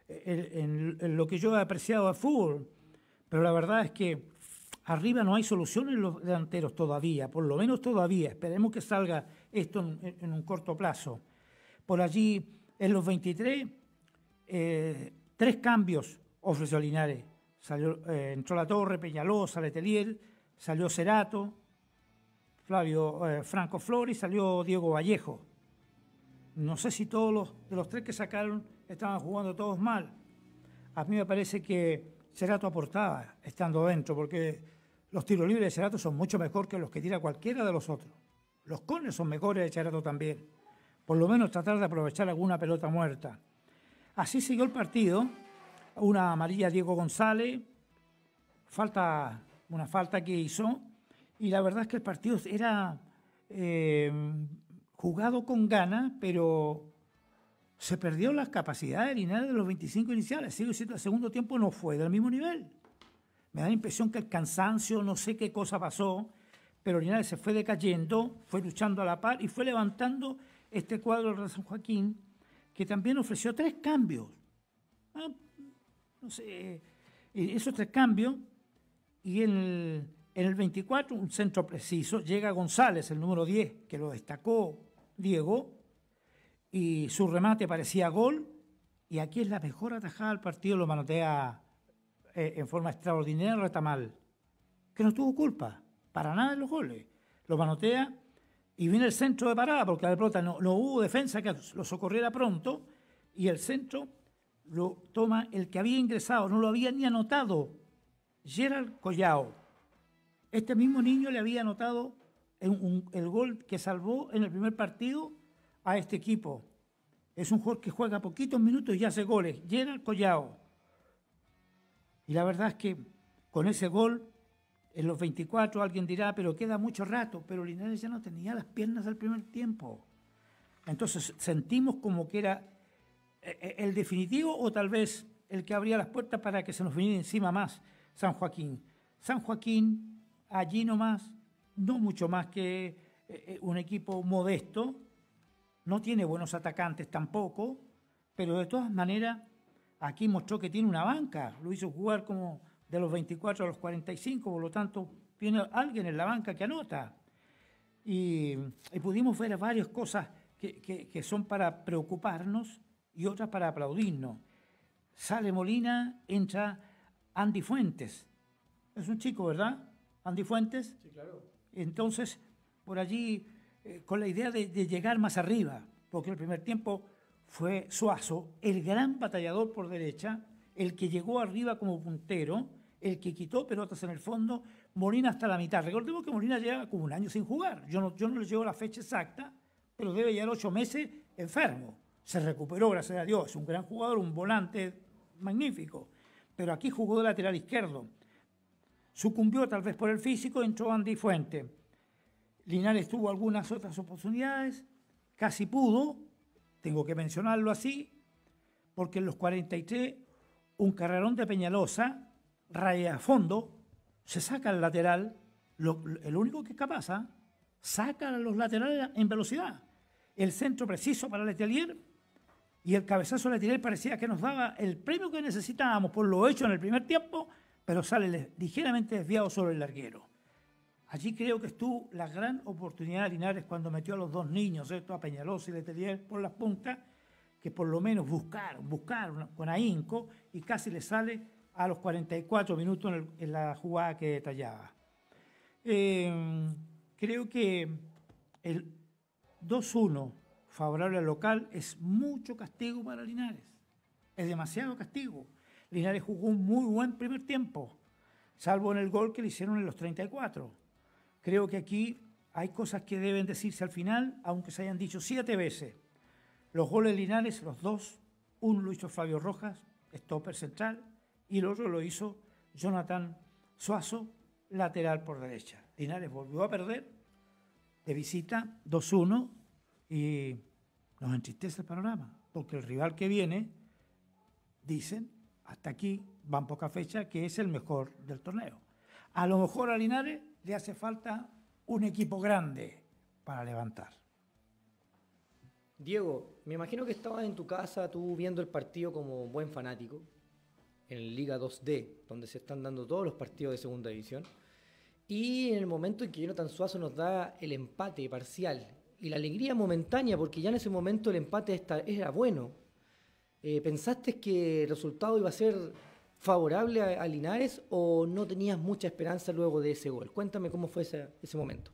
Speaker 3: en lo que yo he apreciado del fútbol. Pero la verdad es que arriba no hay solución en los delanteros todavía, por lo menos todavía. Esperemos que salga esto en un corto plazo. Por allí, en los 23, 3 cambios ofreció Linares. Entró La Torre, Peñalosa, Letelier, salió Cerato, Franco Flores y salió Diego Vallejo. No sé si todos de los 3 que sacaron estaban jugando todos mal. A mí me parece que Cerato aportaba estando dentro, porque los tiros libres de Cerato son mucho mejor que los que tira cualquiera de los otros. Los corners son mejores de Cerato también. Por lo menos tratar de aprovechar alguna pelota muerta. Así siguió el partido. Una amarilla a Diego González. Una falta que hizo. Y la verdad es que el partido era jugado con ganas, pero se perdió las capacidades de Linares de los 25 iniciales. Sigo diciendo, el segundo tiempo no fue del mismo nivel. Me da la impresión que el cansancio, no sé qué cosa pasó, pero Linares se fue decayendo, fue luchando a la par y fue levantando este cuadro de San Joaquín, que también ofreció 3 cambios. No sé, esos 3 cambios, y en el 24, un centro preciso, llega González, el número 10, que lo destacó Diego, y su remate parecía gol, y aquí es la mejor atajada del partido, lo manotea en forma extraordinaria Retamal, que no tuvo culpa, para nada en los goles. Lo manotea y viene el centro de parada, porque a la pelota no hubo defensa que lo socorriera pronto, y el centro lo toma el que había ingresado, no lo había ni anotado, Gerald Collao. Este mismo niño le había anotado el gol que salvó en el primer partido a este equipo. Es un jugador que juega poquitos minutos y hace goles, Gerald Collao. Y la verdad es que con ese gol, en los 24, alguien dirá, pero queda mucho rato, pero Linares ya no tenía las piernas del primer tiempo. Entonces sentimos como que era el definitivo o tal vez el que abría las puertas para que se nos viniera encima más San Joaquín. San Joaquín, allí nomás, no mucho más que un equipo modesto, no tiene buenos atacantes tampoco, pero de todas maneras aquí mostró que tiene una banca, lo hizo jugar como de los 24 a los 45, por lo tanto tiene alguien en la banca que anota. Y pudimos ver varias cosas que son para preocuparnos y otras para aplaudirnos. Sale Molina, entra Andy Fuentes. Es un chico, ¿verdad? Andy Fuentes.
Speaker 2: Sí, claro.
Speaker 3: Entonces, por allí, con la idea de llegar más arriba, porque el primer tiempo fue Suazo, el gran batallador por derecha, el que llegó arriba como puntero, el que quitó pelotas en el fondo, Molina hasta la mitad. Recordemos que Molina lleva como un año sin jugar. Yo no le llevo la fecha exacta, pero debe llevar 8 meses enfermo. Se recuperó, gracias a Dios. Es un gran jugador, un volante magnífico. Pero aquí jugó de lateral izquierdo. Sucumbió tal vez por el físico, entró Andy Fuente. Linares tuvo algunas otras oportunidades, casi pudo, tengo que mencionarlo así, porque en los 43 un carrerón de Peñalosa, raya a fondo, se saca el lateral, el único que es capaz, saca a los laterales en velocidad. El centro preciso para Letelier y el cabezazo de Letelier parecía que nos daba el premio que necesitábamos por lo hecho en el primer tiempo, pero sale ligeramente desviado sobre el larguero. Allí creo que estuvo la gran oportunidad de Linares cuando metió a los 2 niños, a Peñalosa y Letelier por las puntas, que por lo menos buscaron con ahínco y casi le sale a los 44 minutos en la jugada que detallaba. Creo que el 2-1 favorable al local es mucho castigo para Linares. Es demasiado castigo. Linares jugó un muy buen primer tiempo, salvo en el gol que le hicieron en los 34. Creo que aquí hay cosas que deben decirse al final, aunque se hayan dicho 7 veces. Los goles de Linares, los 2, uno lo hizo Fabio Rojas, stopper central, y el otro lo hizo Jonathan Suazo, lateral por derecha. Linares volvió a perder de visita 2-1 y nos entristece el panorama, porque el rival que viene, dicen, hasta aquí van poca fecha, que es el mejor del torneo. A lo mejor a Linares le hace falta un equipo grande para levantar.
Speaker 2: Diego, me imagino que estabas en tu casa, tú viendo el partido como buen fanático, en Liga 2D, donde se están dando todos los partidos de segunda división, y en el momento en que Jonathan Suazo nos da el empate parcial, y la alegría momentánea, porque ya en ese momento el empate era bueno, ¿pensaste que el resultado iba a ser favorable a Linares o no tenías mucha esperanza luego de ese gol? Cuéntame cómo fue ese momento.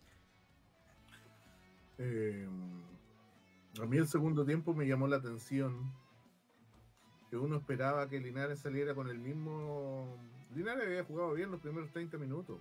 Speaker 4: A mí el segundo tiempo me llamó la atención que uno esperaba que Linares saliera con el mismo... Linares había jugado bien los primeros 30 minutos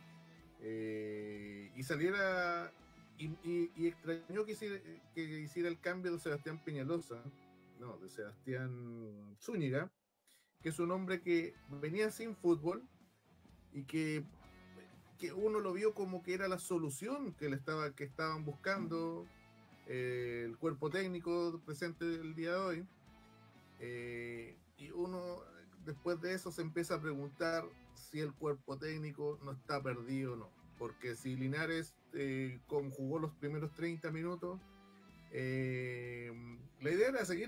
Speaker 4: y saliera y extrañó que hiciera el cambio de Sebastián Peñalosa, no, de Sebastián Zúñiga, que es un hombre que venía sin fútbol y que que uno lo vio como que era la solución que estaban buscando el cuerpo técnico presente el día de hoy. Y uno después de eso se empieza a preguntar si el cuerpo técnico no está perdido o no. Porque si Linares jugó los primeros 30 minutos, la idea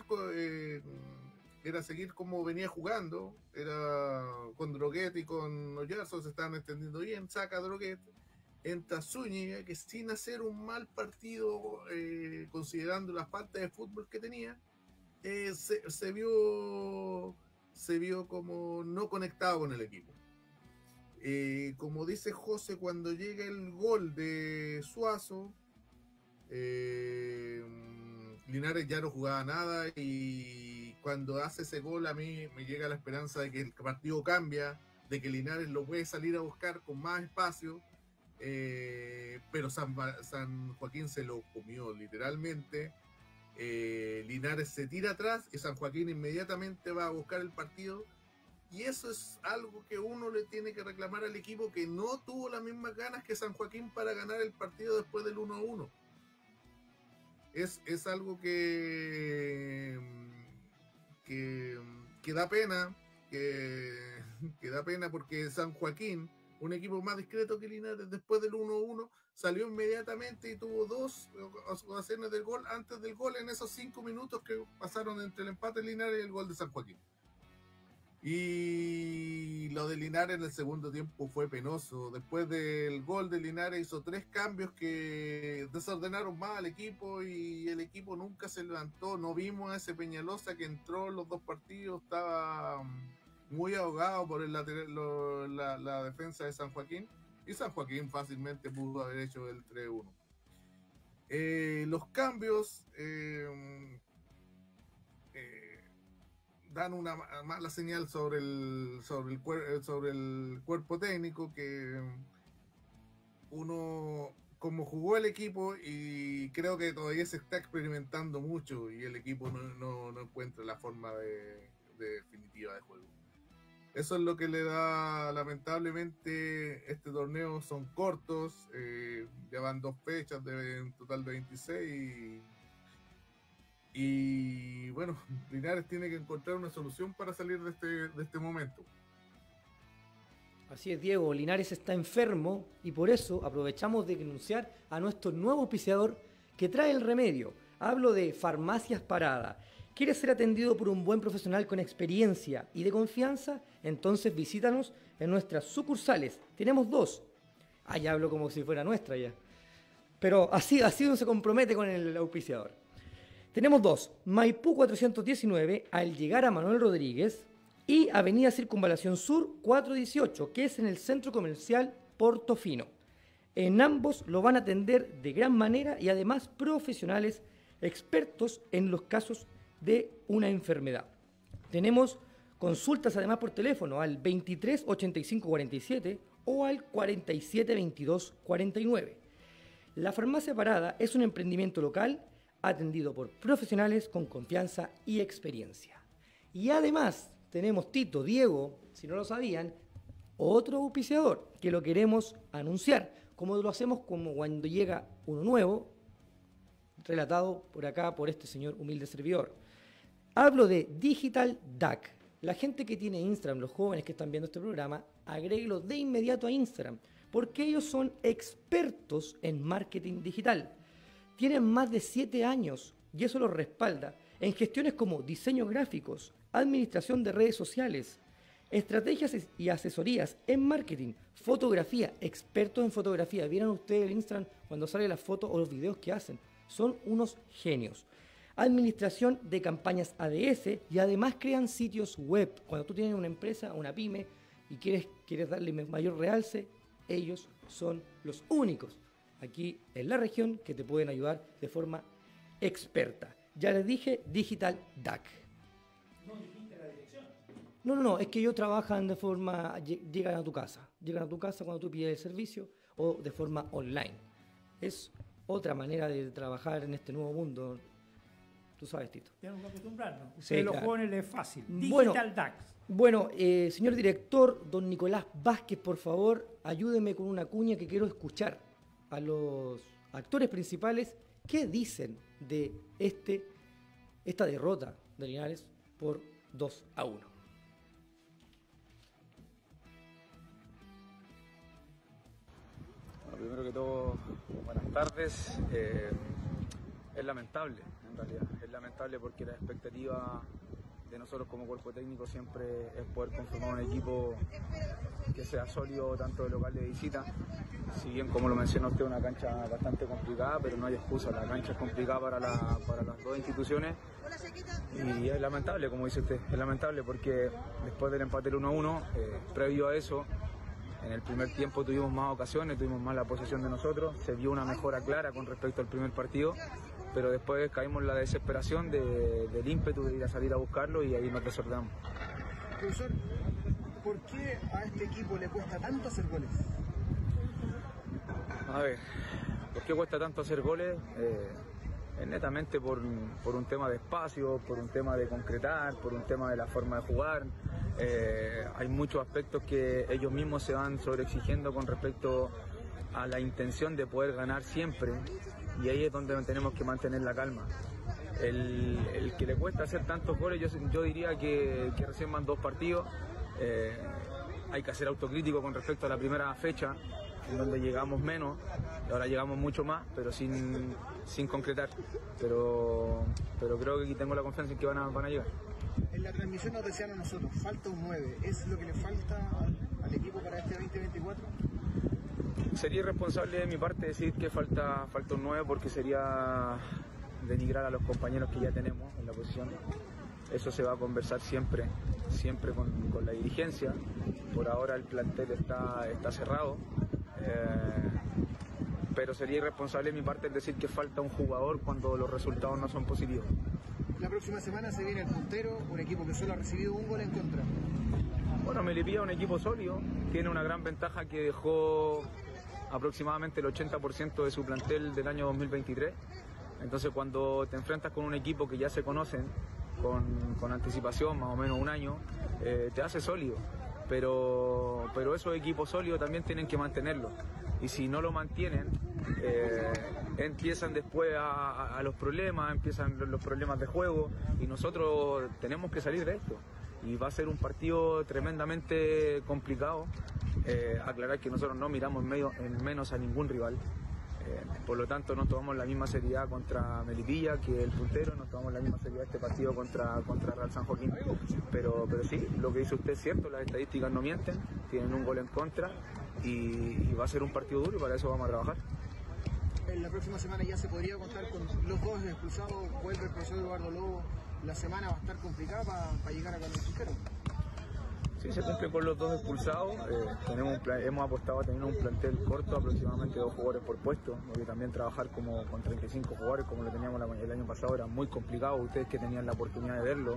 Speaker 4: era seguir como venía jugando, era con Droguet y con Oyarzún se estaban extendiendo bien, saca Droguet, entra Zúñiga, que sin hacer un mal partido, considerando la falta de fútbol que tenía, se vio como no conectado con el equipo. Como dice José, cuando llega el gol de Suazo, Linares ya no jugaba nada, y cuando hace ese gol a mí me llega la esperanza de que el partido cambia, de que Linares lo puede salir a buscar con más espacio, pero San Joaquín se lo comió literalmente. Linares se tira atrás y San Joaquín inmediatamente va a buscar el partido, y eso es algo que uno le tiene que reclamar al equipo, que no tuvo las mismas ganas que San Joaquín para ganar el partido después del 1-1. Es algo que da pena, que da pena, porque San Joaquín, un equipo más discreto que Linares, después del 1-1 salió inmediatamente y tuvo dos ocasiones del gol antes del gol en esos 5 minutos que pasaron entre el empate de Linares y el gol de San Joaquín. Y lo de Linares en el segundo tiempo fue penoso. Después del gol de Linares hizo 3 cambios que desordenaron más al equipo, y el equipo nunca se levantó. No vimos a ese Peñalosa que entró en los 2 partidos, estaba muy ahogado por la defensa de San Joaquín, y San Joaquín fácilmente pudo haber hecho el 3-1. Los cambios dan una mala señal sobre el cuerpo técnico, que uno, como jugó el equipo, y creo que todavía se está experimentando mucho, y el equipo no encuentra la forma de definitiva de juego. Eso es lo que le da, lamentablemente, este torneo. Son cortos, ya van 2 fechas de un total de 26, y bueno, Linares tiene que encontrar una solución para salir de este momento.
Speaker 2: Así es, Diego, Linares está enfermo, y por eso aprovechamos de denunciar a nuestro nuevo auspiciador que trae el remedio. Hablo de Farmacias Parada. ¿Quieres ser atendido por un buen profesional con experiencia y de confianza? Entonces visítanos en nuestras sucursales. Tenemos 2. Ya hablo como si fuera nuestra ya. Pero así uno se compromete con el auspiciador. Tenemos 2. Maipú 419 al llegar a Manuel Rodríguez, y Avenida Circunvalación Sur 418, que es en el Centro Comercial Portofino. En ambos lo van a atender de gran manera, y además profesionales expertos en los casos de una enfermedad. Tenemos consultas además por teléfono al 23 85 47 o al 47 22 49. La Farmacia Parada es un emprendimiento local atendido por profesionales con confianza y experiencia. Y además tenemos, Tito, Diego, si no lo sabían, otro auspiciador que lo queremos anunciar, como lo hacemos como cuando llega uno nuevo, relatado por acá por este señor humilde servidor. Hablo de Digital DAC. La gente que tiene Instagram, los jóvenes que están viendo este programa, agréguelo de inmediato a Instagram, porque ellos son expertos en marketing digital. Tienen más de 7 años, y eso los respalda, en gestiones como diseños gráficos, administración de redes sociales, estrategias y asesorías en marketing, fotografía, expertos en fotografía. Vieron ustedes el Instagram cuando sale las fotos o los videos que hacen. Son unos genios. Administración de campañas ADS, y además crean sitios web. Cuando tú tienes una empresa, una pyme, y quieres darle mayor realce, ellos son los únicos aquí en la región que te pueden ayudar de forma experta. Ya les dije, Digital DAC.
Speaker 3: No dijiste la dirección.
Speaker 2: No, es que ellos trabajan de forma, llegan a tu casa cuando tú pides el servicio, o de forma online. Es otra manera de trabajar en este nuevo mundo. Tú sabes, Tito.
Speaker 3: Tenemos que acostumbrarnos.
Speaker 2: Sí,
Speaker 3: Ustedes los
Speaker 2: claro.
Speaker 3: jóvenes les es fácil.
Speaker 2: Bueno.
Speaker 3: Digital DAX.
Speaker 2: Bueno, señor director, don Nicolás Vázquez, por favor, ayúdeme con una cuña que quiero escuchar a los actores principales. ¿Qué dicen de esta derrota de Linares por 2-1?
Speaker 5: Bueno, primero que todo, buenas tardes. Es lamentable, en realidad. Es lamentable porque la expectativa de nosotros como cuerpo técnico siempre es poder conformar un equipo que sea sólido tanto de local de visita. Si bien, como lo mencionó usted, una cancha bastante complicada, pero no hay excusa. La cancha es complicada para las dos instituciones y es lamentable, como dice usted. Es lamentable porque después del empate del 1-1, previo a eso, en el primer tiempo tuvimos más ocasiones, tuvimos más la posesión de nosotros, se vio una mejora clara con respecto al primer partido, pero después caímos en la desesperación del ímpetu de ir a salir a buscarlo y ahí nos desordenamos.
Speaker 6: Profesor, ¿por qué a este equipo le cuesta tanto hacer goles?
Speaker 5: A ver, ¿por qué cuesta tanto hacer goles? Es netamente por un tema de espacio, por un tema de concretar, por un tema de la forma de jugar. Hay muchos aspectos que ellos mismos se van sobreexigiendo con respecto a la intención de poder ganar siempre, y ahí es donde tenemos que mantener la calma. El que le cuesta hacer tantos goles, yo diría que recién van 2 partidos. Hay que hacer autocrítico con respecto a la primera fecha, en donde llegamos menos, y ahora llegamos mucho más, pero sin concretar. Pero creo que aquí tengo la confianza en que van a llegar.
Speaker 6: En la transmisión nos decían a nosotros, falta un 9. ¿Es lo que le falta al equipo para este 2024?
Speaker 5: Sería irresponsable de mi parte decir que falta un 9, porque sería denigrar a los compañeros que ya tenemos en la posición. Eso se va a conversar siempre con la dirigencia. Por ahora el plantel está cerrado, pero sería irresponsable de mi parte el decir que falta un jugador cuando los resultados no son positivos.
Speaker 6: La próxima semana se viene el Puntero, un equipo que solo ha recibido un gol en contra.
Speaker 5: Bueno, Melipilla es un equipo sólido, tiene una gran ventaja que dejó aproximadamente el 80% de su plantel del año 2023. Entonces, cuando te enfrentas con un equipo que ya se conocen con anticipación, más o menos un año, te hace sólido. Pero esos equipos sólidos también tienen que mantenerlo. Y si no lo mantienen, empiezan después a los problemas, empiezan los problemas de juego, y nosotros tenemos que salir de esto. Y va a ser un partido tremendamente complicado. Aclarar que nosotros no miramos en menos a ningún rival. Por lo tanto, nos tomamos la misma seriedad contra Melipilla que el Puntero, nos tomamos la misma seriedad este partido contra Real San Joaquín. Pero sí, lo que dice usted es cierto, las estadísticas no mienten, tienen un gol en contra y va a ser un partido duro, y para eso vamos a trabajar.
Speaker 6: En la próxima semana ya se podría contar con los 2 expulsados, vuelve el profesor Eduardo Lobo. La semana va a estar complicada para llegar a ganar el Puntero.
Speaker 5: Sí, se cumple con los 2 expulsados. Hemos apostado a tener un plantel corto, aproximadamente 2 jugadores por puesto, porque también trabajar con 35 jugadores como lo teníamos el año pasado era muy complicado. Ustedes que tenían la oportunidad de verlo,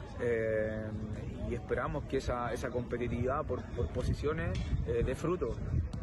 Speaker 5: y esperamos que esa competitividad por posiciones dé fruto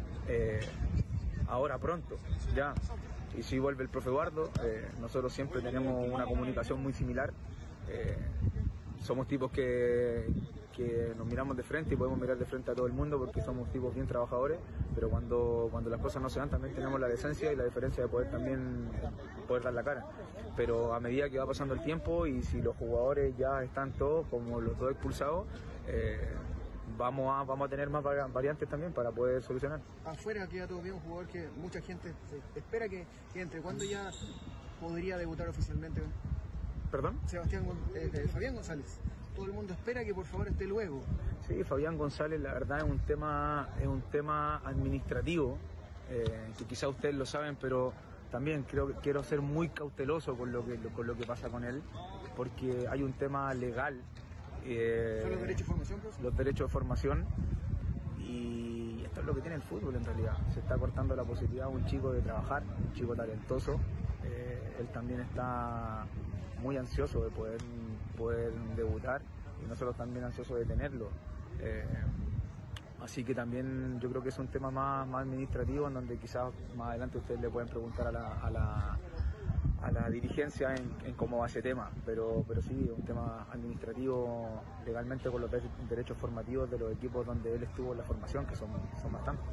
Speaker 5: ahora pronto ya. Y si vuelve el profe Eduardo, nosotros siempre tenemos una comunicación muy similar. Somos tipos que nos miramos de frente y podemos mirar de frente a todo el mundo porque somos tipos bien trabajadores, pero cuando las cosas no se dan también tenemos la decencia y la diferencia de poder dar la cara. Pero a medida que va pasando el tiempo y si los jugadores ya están todos, como los 2 expulsados, vamos a tener más variantes también para poder solucionar.
Speaker 6: Afuera queda todo bien, un jugador que mucha gente espera que entre. ¿Cuándo ya podría debutar oficialmente?
Speaker 5: ¿Perdón?
Speaker 6: Fabián González. Todo el mundo espera que por favor esté luego.
Speaker 5: Sí, Fabián González, la verdad es un tema administrativo, que quizá ustedes lo saben, pero también quiero ser muy cauteloso con lo que pasa con él, porque hay un tema legal.
Speaker 6: ¿Son los derechos de formación, profesor?
Speaker 5: Los derechos de formación, y esto es lo que tiene el fútbol en realidad. Se está cortando la posibilidad a un chico de trabajar, un chico talentoso. Él también está muy ansioso de poder debutar, y nosotros también ansiosos de tenerlo. Así que también yo creo que es un tema más administrativo, en donde quizás más adelante ustedes le pueden preguntar a a la dirigencia en cómo va ese tema, pero sí, un tema administrativo legalmente con los derechos formativos de los equipos donde él estuvo en la formación, que son bastantes.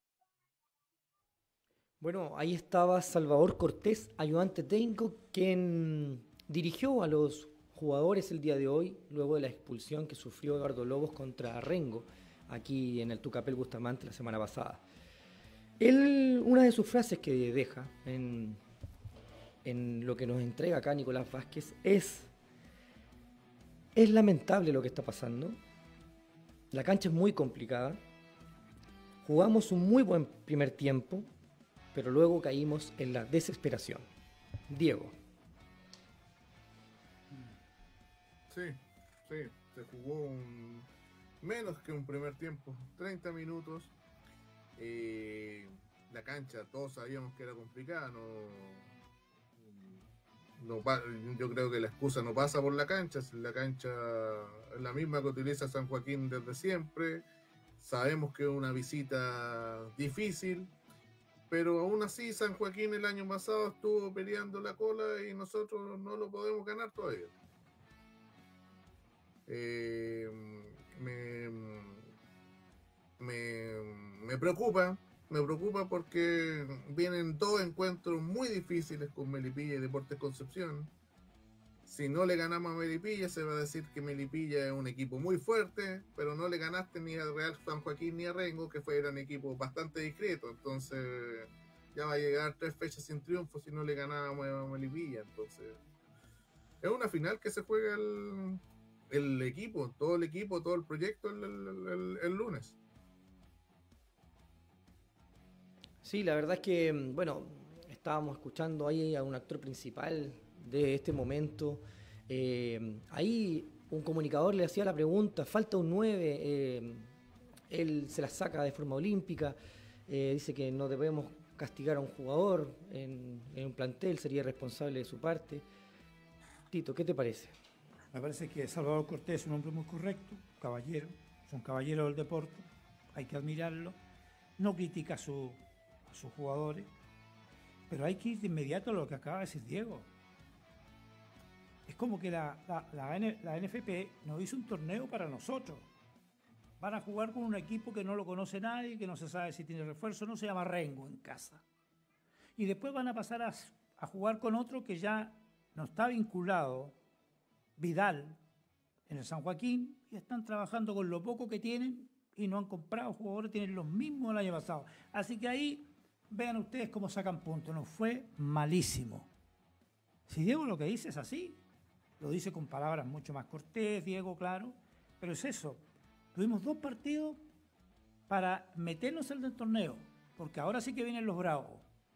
Speaker 2: Bueno, ahí estaba Salvador Cortés, ayudante técnico, quien dirigió a los jugadores el día de hoy, luego de la expulsión que sufrió Eduardo Lobos contra Rengo, aquí en el Tucapel Bustamante la semana pasada. Él, una de sus frases que deja en lo que nos entrega acá Nicolás Vázquez es lamentable lo que está pasando, la cancha es muy complicada, jugamos un muy buen primer tiempo, pero luego caímos en la desesperación. Diego.
Speaker 4: Sí, se jugó menos que un primer tiempo, 30 minutos. La cancha, todos sabíamos que era complicada, yo creo que la excusa no pasa por la cancha es la misma que utiliza San Joaquín desde siempre. Sabemos que es una visita difícil, pero aún así San Joaquín el año pasado estuvo peleando la cola y nosotros no lo podemos ganar todavía. Me preocupa porque vienen dos encuentros muy difíciles con Melipilla y Deportes Concepción. Si no le ganamos a Melipilla, se va a decir que Melipilla es un equipo muy fuerte, pero no le ganaste ni al Real San Joaquín ni a Rengo, que eran equipos bastante discretos. Entonces ya va a llegar 3 fechas sin triunfo si no le ganábamos a Melipilla. Entonces es una final que se juega el equipo, todo el proyecto el lunes.
Speaker 2: Sí, la verdad es que, bueno, estábamos escuchando ahí a un actor principal de este momento. Ahí un comunicador le hacía la pregunta, falta un 9, él se la saca de forma olímpica, dice que no debemos castigar a un jugador en un plantel, sería irresponsable de su parte. Tito, ¿qué te parece?
Speaker 3: Me parece que Salvador Cortés es un hombre muy correcto, caballero, es un caballero del deporte, hay que admirarlo, no critica a sus jugadores, pero hay que ir de inmediato a lo que acaba de decir Diego. Es como que la NFP nos hizo un torneo para nosotros. Van a jugar con un equipo que no lo conoce nadie, que no se sabe si tiene refuerzo, no se llama Rengo en casa. Y después van a pasar a jugar con otro que ya no está vinculado, Vidal, en el San Joaquín, y están trabajando con lo poco que tienen y no han comprado jugadores, tienen los mismos del año pasado. Así que ahí vean ustedes cómo sacan puntos. Nos fue malísimo. Si Diego lo que dice es así, lo dice con palabras mucho más cortés, Diego, claro, pero es eso. Tuvimos 2 partidos para meternos en el torneo, porque ahora sí que vienen los bravos.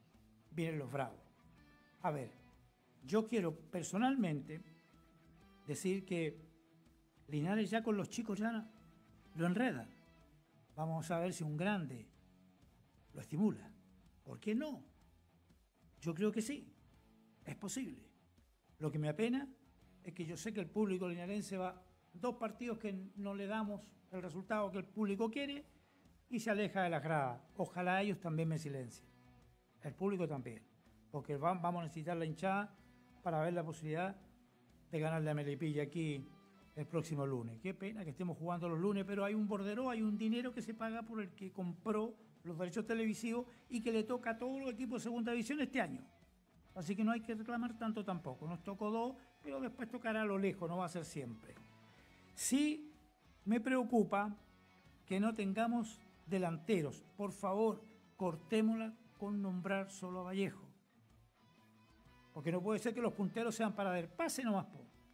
Speaker 3: A ver, yo quiero personalmente decir que Linares ya con los chicos ya lo enredan. Vamos a ver si un grande lo estimula. ¿Por qué no? Yo creo que sí, es posible. Lo que me apena es que yo sé que el público linarense va 2 partidos que no le damos el resultado que el público quiere y se aleja de la grada. Ojalá ellos también me silencien. El público también. Porque vamos a necesitar la hinchada para ver la posibilidad de ganarle a Melipilla aquí el próximo lunes. Qué pena que estemos jugando los lunes, pero hay un borderó, hay un dinero que se paga por el que compró los derechos televisivos y que le toca a todos los equipos de segunda división este año. Así que no hay que reclamar tanto tampoco. Nos tocó 2, pero después tocará a lo lejos, no va a ser siempre. Sí me preocupa que no tengamos delanteros. Por favor, cortémosla con nombrar solo a Vallejo. Porque no puede ser que los punteros sean para dar pase nomás.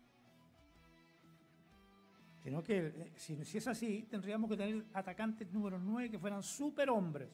Speaker 3: Sino que si es así, tendríamos que tener atacantes número 9 que fueran superhombres.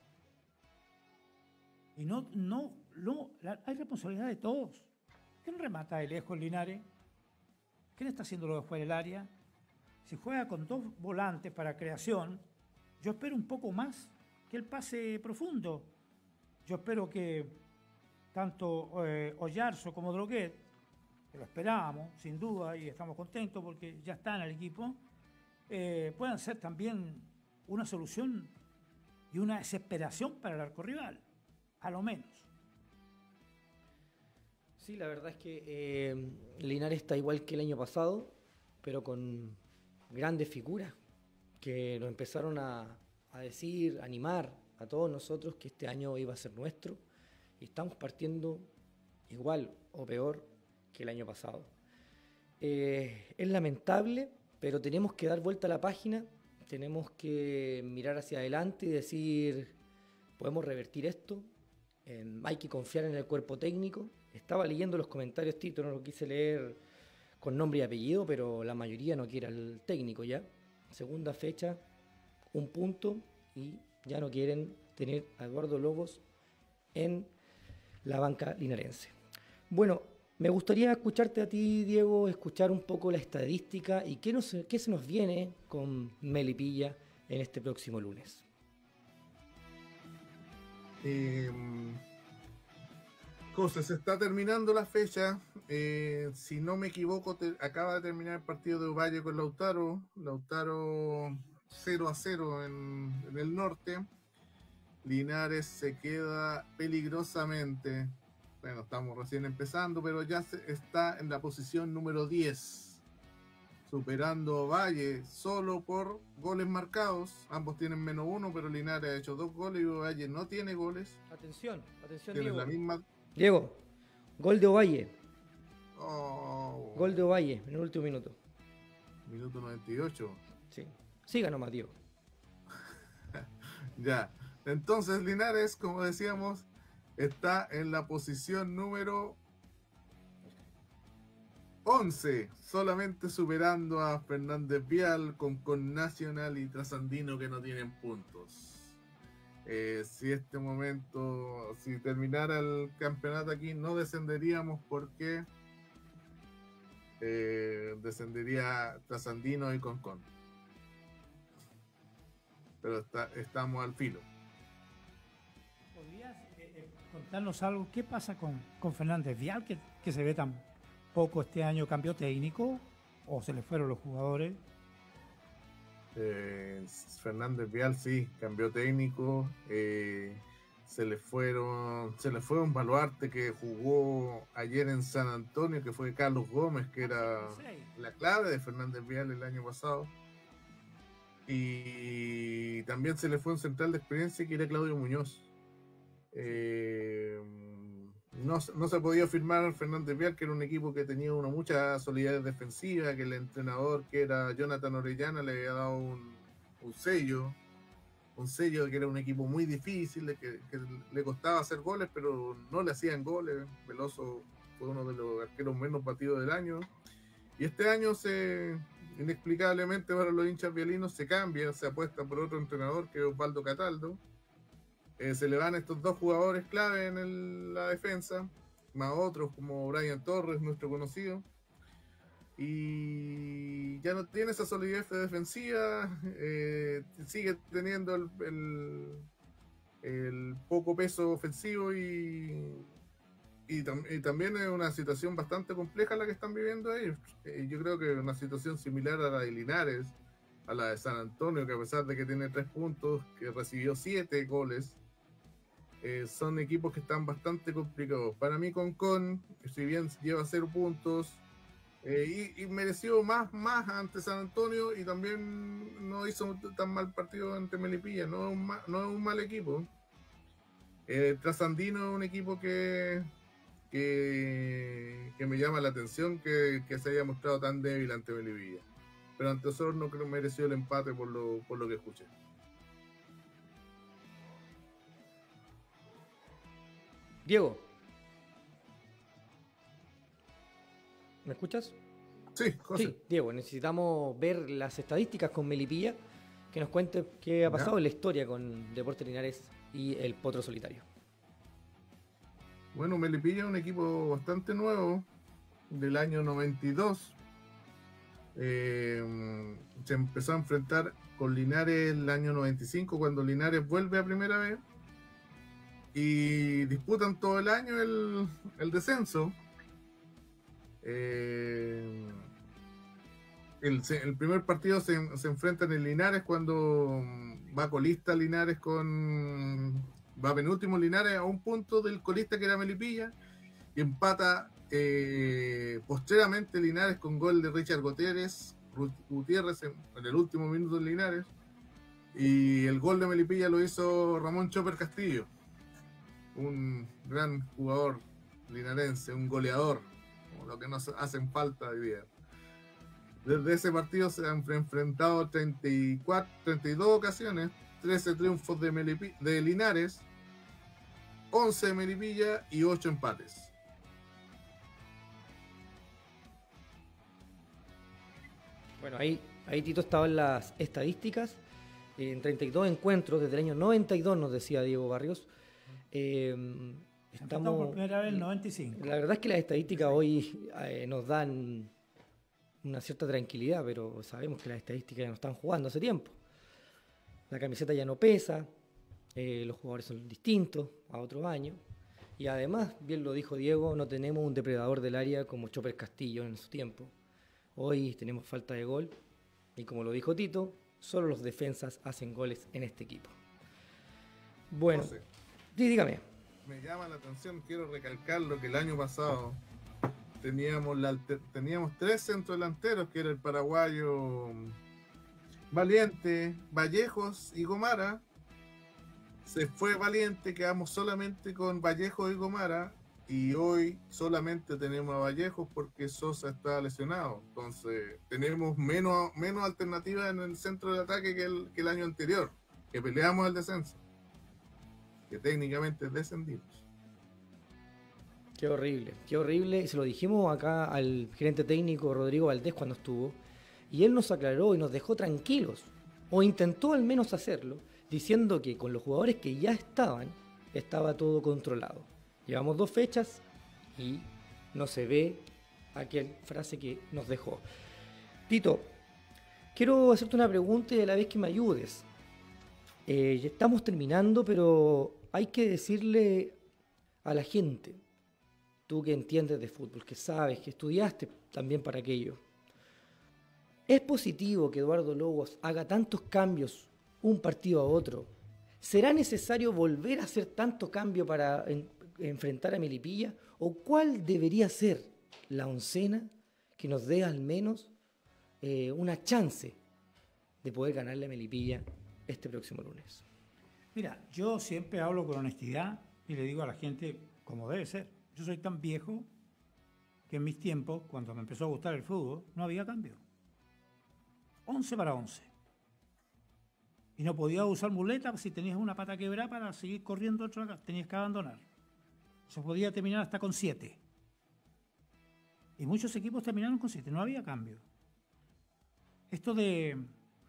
Speaker 3: Y hay responsabilidad de todos. ¿Quién remata de lejos Linares? ¿Quién está haciendo lo de fuera del área? Si juega con 2 volantes para creación, yo espero un poco más que el pase profundo. Yo espero que tanto Oyarzo como Droguet, que lo esperábamos, sin duda, y estamos contentos porque ya está en el equipo, puedan ser también una solución y una desesperación para el arco rival, a lo menos.
Speaker 2: Sí, la verdad es que Linares está igual que el año pasado, pero con grandes figuras que nos empezaron a decir, a animar a todos nosotros que este año iba a ser nuestro, y estamos partiendo igual o peor que el año pasado. Es lamentable, pero tenemos que dar vuelta a la página, tenemos que mirar hacia adelante y decir, podemos revertir esto, hay que confiar en el cuerpo técnico. Estaba leyendo los comentarios, Tito, no lo quise leer con nombre y apellido, pero la mayoría no quiere al técnico ya. Segunda fecha, 1 punto, y ya no quieren tener a Eduardo Lobos en la banca linarense. Bueno, me gustaría escucharte a ti, Diego, escuchar un poco la estadística y qué se nos viene con Melipilla en este próximo lunes.
Speaker 4: José, se está terminando la fecha. Si no me equivoco, acaba de terminar el partido de Ovalle con Lautaro. Lautaro 0-0 en el norte. Linares se queda peligrosamente. Bueno, estamos recién empezando, pero ya está en la posición número 10, superando a Ovalle solo por goles marcados. Ambos tienen -1, pero Linares ha hecho 2 goles y Ovalle no tiene goles.
Speaker 2: Atención,
Speaker 4: Tienen
Speaker 2: Diego.
Speaker 4: la misma.
Speaker 2: Diego, gol de Ovalle.
Speaker 4: Oh,
Speaker 2: Gol de Ovalle en el último minuto.
Speaker 4: minuto 98.
Speaker 2: Sí. Siga nomás, Diego.
Speaker 4: Ya. Entonces Linares, como decíamos, está en la posición número 11, solamente superando a Fernández Vial, con Nacional y Trasandino, que no tienen puntos. Si si terminara el campeonato aquí, no descenderíamos porque descendería Trasandino y Concón. Pero estamos al filo.
Speaker 3: ¿Podrías contarnos algo? ¿Qué pasa con Fernández Vial, que se ve tan poco este año? ¿Cambió técnico o se le fueron los jugadores?
Speaker 4: Fernández Vial sí, cambió técnico. Se le fue un baluarte que jugó ayer en San Antonio, que fue Carlos Gómez, que era la clave de Fernández Vial el año pasado. Y también se le fue un central de experiencia, que era Claudio Muñoz. No se podía firmar Fernández Vial, que era un equipo que tenía mucha solidez defensiva, que el entrenador, que era Jonathan Orellana, le había dado un sello de que era un equipo muy difícil, que le costaba hacer goles, pero no le hacían goles. Veloso fue uno de los arqueros menos batidos del año. Y este año inexplicablemente para los hinchas vialinos se cambia, se apuesta por otro entrenador, que es Osvaldo Cataldo. Se le van estos 2 jugadores clave en la defensa, más otros como Brian Torres, nuestro conocido, y ya no tiene esa solidez defensiva. Sigue teniendo el poco peso ofensivo y también es una situación bastante compleja la que están viviendo ellos. Yo creo que es una situación similar a la de Linares, a la de San Antonio, que a pesar de que tiene 3 puntos, que recibió 7 goles, son equipos que están bastante complicados. Para mí, Concón, si bien lleva 0 puntos, y mereció más ante San Antonio, y también no hizo tan mal partido ante Melipilla. No es un mal equipo. Trasandino es un equipo que me llama la atención, que se haya mostrado tan débil ante Melipilla. Pero ante Osorno creo que mereció el empate por lo que escuché.
Speaker 2: Diego, ¿me escuchas?
Speaker 4: Sí, José.
Speaker 2: Sí, Diego, necesitamos ver las estadísticas con Melipilla, que nos cuente qué ha pasado en la historia con Deportes Linares y el Potro Solitario.
Speaker 4: Bueno, Melipilla es un equipo bastante nuevo, del año 92. Se empezó a enfrentar con Linares el año 95, cuando Linares vuelve a primera vez, y disputan todo el año el descenso. El primer partido se enfrentan en Linares, cuando va colista Linares va penúltimo Linares a 1 punto del colista, que era Melipilla, y empata Posteramente Linares con gol de Richard Gutiérrez en el último minuto en Linares, y el gol de Melipilla lo hizo Ramón Chopper Castillo, un gran jugador linarense, un goleador, como lo que nos hacen falta hoy día. Desde ese partido se han enfrentado 32 ocasiones, 13 triunfos de Linares, 11 de Melipilla y 8 empates.
Speaker 2: Bueno, ahí Tito estaba en las estadísticas, en 32 encuentros desde el año 92, nos decía Diego Barrios.
Speaker 3: Estamos por primera vez en el 95.
Speaker 2: La verdad es que las estadísticas hoy nos dan una cierta tranquilidad, pero sabemos que las estadísticas ya no están jugando hace tiempo. La camiseta ya no pesa, los jugadores son distintos a otro año, y además, bien lo dijo Diego, no tenemos un depredador del área como Chopper Castillo en su tiempo. Hoy tenemos falta de gol, y como lo dijo Tito, solo los defensas hacen goles en este equipo. Bueno,
Speaker 4: José,
Speaker 2: dígame.
Speaker 4: me llama la atención, quiero recalcar lo que el año pasado teníamos 3 centrodelanteros, que era el paraguayo Valiente, Vallejos y Gomara. Se fue Valiente, quedamos solamente con Vallejos y Gomara, y hoy solamente tenemos a Vallejos porque Sosa está lesionado. Entonces tenemos menos alternativas en el centro del ataque que el año anterior, que peleamos el descenso, que técnicamente descendimos.
Speaker 2: Qué horrible, y se lo dijimos acá al gerente técnico Rodrigo Valdés cuando estuvo, y él nos aclaró y nos dejó tranquilos, o intentó al menos hacerlo, diciendo que con los jugadores que ya estaban, estaba todo controlado. Llevamos 2 fechas y no se ve aquella frase que nos dejó. Tito, quiero hacerte una pregunta y a la vez que me ayudes. Ya estamos terminando, pero hay que decirle a la gente, tú que entiendes de fútbol, que sabes, que estudiaste también para aquello, ¿es positivo que Eduardo Lobos haga tantos cambios un partido a otro? ¿Será necesario volver a hacer tanto cambio para enfrentar a Melipilla? ¿O cuál debería ser la oncena que nos dé al menos una chance de poder ganarle a Melipilla este próximo lunes?
Speaker 3: Mira, yo siempre hablo con honestidad y le digo a la gente como debe ser. Yo soy tan viejo que en mis tiempos, cuando me empezó a gustar el fútbol, no había cambio. 11 para 11. Y no podías usar muletas si tenías una pata quebrada para seguir corriendo otro lado. Tenías que abandonar. Se podía terminar hasta con 7. Y muchos equipos terminaron con 7. No había cambio. Esto de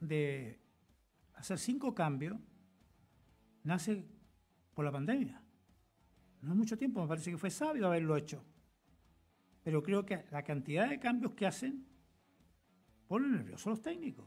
Speaker 3: hacer 5 cambios nace por la pandemia. No es mucho tiempo, me parece que fue sabio haberlo hecho. Pero creo que la cantidad de cambios que hacen ponen nerviosos a los técnicos.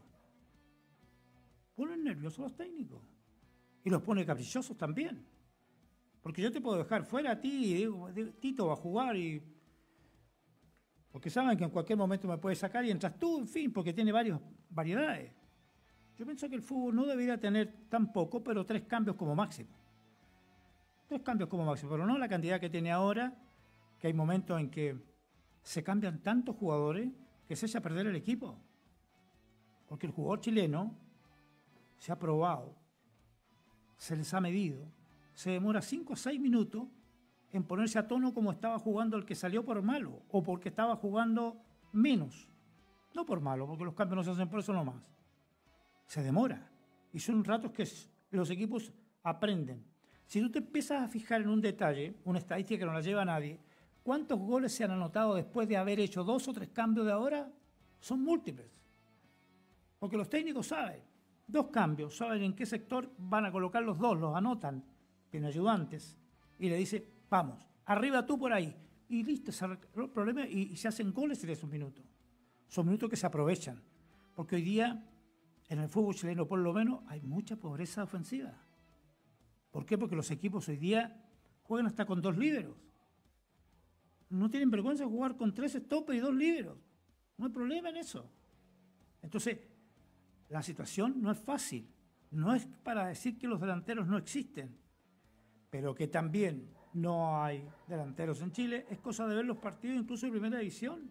Speaker 3: Y los pone caprichosos también. Porque yo te puedo dejar fuera a ti y digo, Tito va a jugar porque saben que en cualquier momento me puede sacar y entras tú, en fin, porque tiene varias variedades. Yo pienso que el fútbol no debería tener tan poco, pero 3 cambios como máximo. 3 cambios como máximo, pero no la cantidad que tiene ahora, que hay momentos en que se cambian tantos jugadores que se echa a perder el equipo. Porque el jugador chileno se ha probado, se les ha medido, se demora 5 o 6 minutos en ponerse a tono como estaba jugando el que salió por malo o porque estaba jugando menos. No por malo, porque los cambios no se hacen por eso nomás. Se demora. Y son ratos que los equipos aprenden. Si tú te empiezas a fijar en un detalle, una estadística que no la lleva nadie, ¿cuántos goles se han anotado después de haber hecho 2 o 3 cambios de ahora? Son múltiples. Porque los técnicos saben. 2 cambios, saben en qué sector van a colocar los 2, los anotan, tienen ayudantes, y le dice, vamos, arriba tú por ahí. Y listo, se arregló el problema y se hacen goles en esos minutos. Son minutos que se aprovechan. Porque hoy día, en el fútbol chileno por lo menos, hay mucha pobreza ofensiva. ¿Por qué? Porque los equipos hoy día juegan hasta con 2 líberos. No tienen vergüenza de jugar con 3 stoppers y 2 líberos. No hay problema en eso. Entonces, la situación no es fácil. No es para decir que los delanteros no existen, pero que también no hay delanteros en Chile, es cosa de ver los partidos incluso de primera división.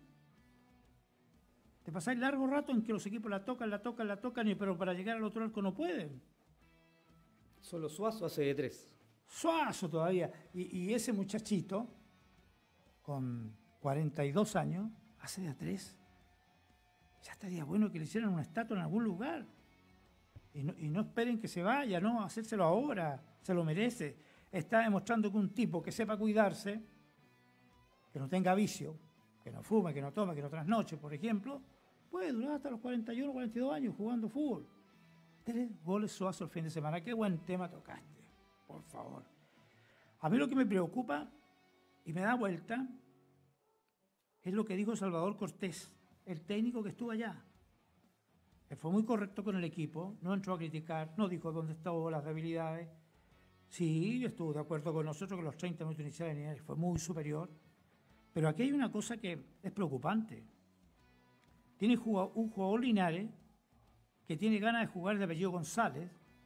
Speaker 3: Te pasáis largo rato en que los equipos la tocan, pero para llegar al otro arco no pueden.
Speaker 2: Solo Suazo hace de 3.
Speaker 3: Suazo todavía. Y ese muchachito, con 42 años, hace de 3. Ya estaría bueno que le hicieran una estatua en algún lugar. Y no esperen que se vaya, no, hacérselo ahora, se lo merece. Está demostrando que un tipo que sepa cuidarse, que no tenga vicio, que no fume, que no tome, que no trasnoche, por ejemplo, puede durar hasta los 41, 42 años jugando fútbol. 3 goles Suazo el fin de semana. Qué buen tema tocaste, por favor. A mí lo que me preocupa y me da vuelta es lo que dijo Salvador Cortés, el técnico que estuvo allá. Que fue muy correcto con el equipo, no entró a criticar, no dijo dónde estaban las debilidades. Sí, estuvo de acuerdo con nosotros que los 30 minutos iniciales de Linares fue muy superior. Pero aquí hay una cosa que es preocupante. Tiene un jugador Linares que tiene ganas de jugar de apellido González,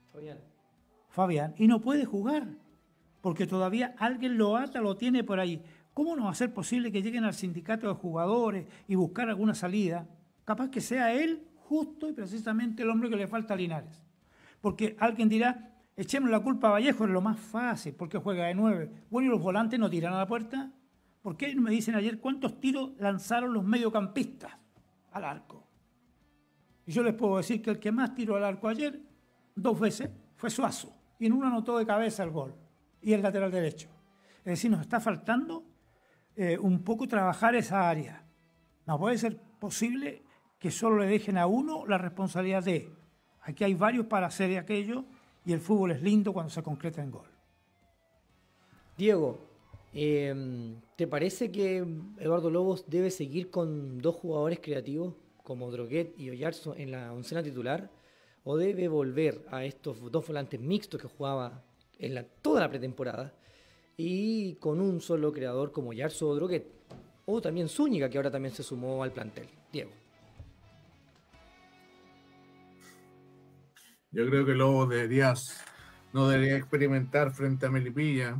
Speaker 3: Fabián, y no puede jugar, porque todavía alguien lo ata, lo tiene por ahí. ¿Cómo no va a ser posible que lleguen al sindicato de jugadores y buscar alguna salida? Capaz que sea él justo y precisamente el hombre que le falta a Linares. Porque alguien dirá, echemos la culpa a Vallejo, es lo más fácil, porque juega de 9. Bueno, ¿y los volantes no tiran a la puerta? ¿Por qué me dicen ayer cuántos tiros lanzaron los mediocampistas al arco? Y yo les puedo decir que el que más tiró al arco ayer, 2 veces, fue Suazo. Y en uno anotó de cabeza el gol. Y el lateral derecho. Es decir, nos está faltando un poco trabajar esa área. No puede ser posible que solo le dejen a uno la responsabilidad de. Aquí hay varios para hacer aquello y el fútbol es lindo cuando se concreta en gol.
Speaker 2: Diego, ¿te parece que Eduardo Lobos debe seguir con 2 jugadores creativos como Droguet y Oyarzo en la oncena titular? ¿O debe volver a estos 2 volantes mixtos que jugaba en toda la pretemporada y con un solo creador como Oyarzo o Droguet? O también Zúñiga, que ahora también se sumó al plantel. Diego.
Speaker 4: Yo creo que Lobos no debería experimentar frente a Melipilla.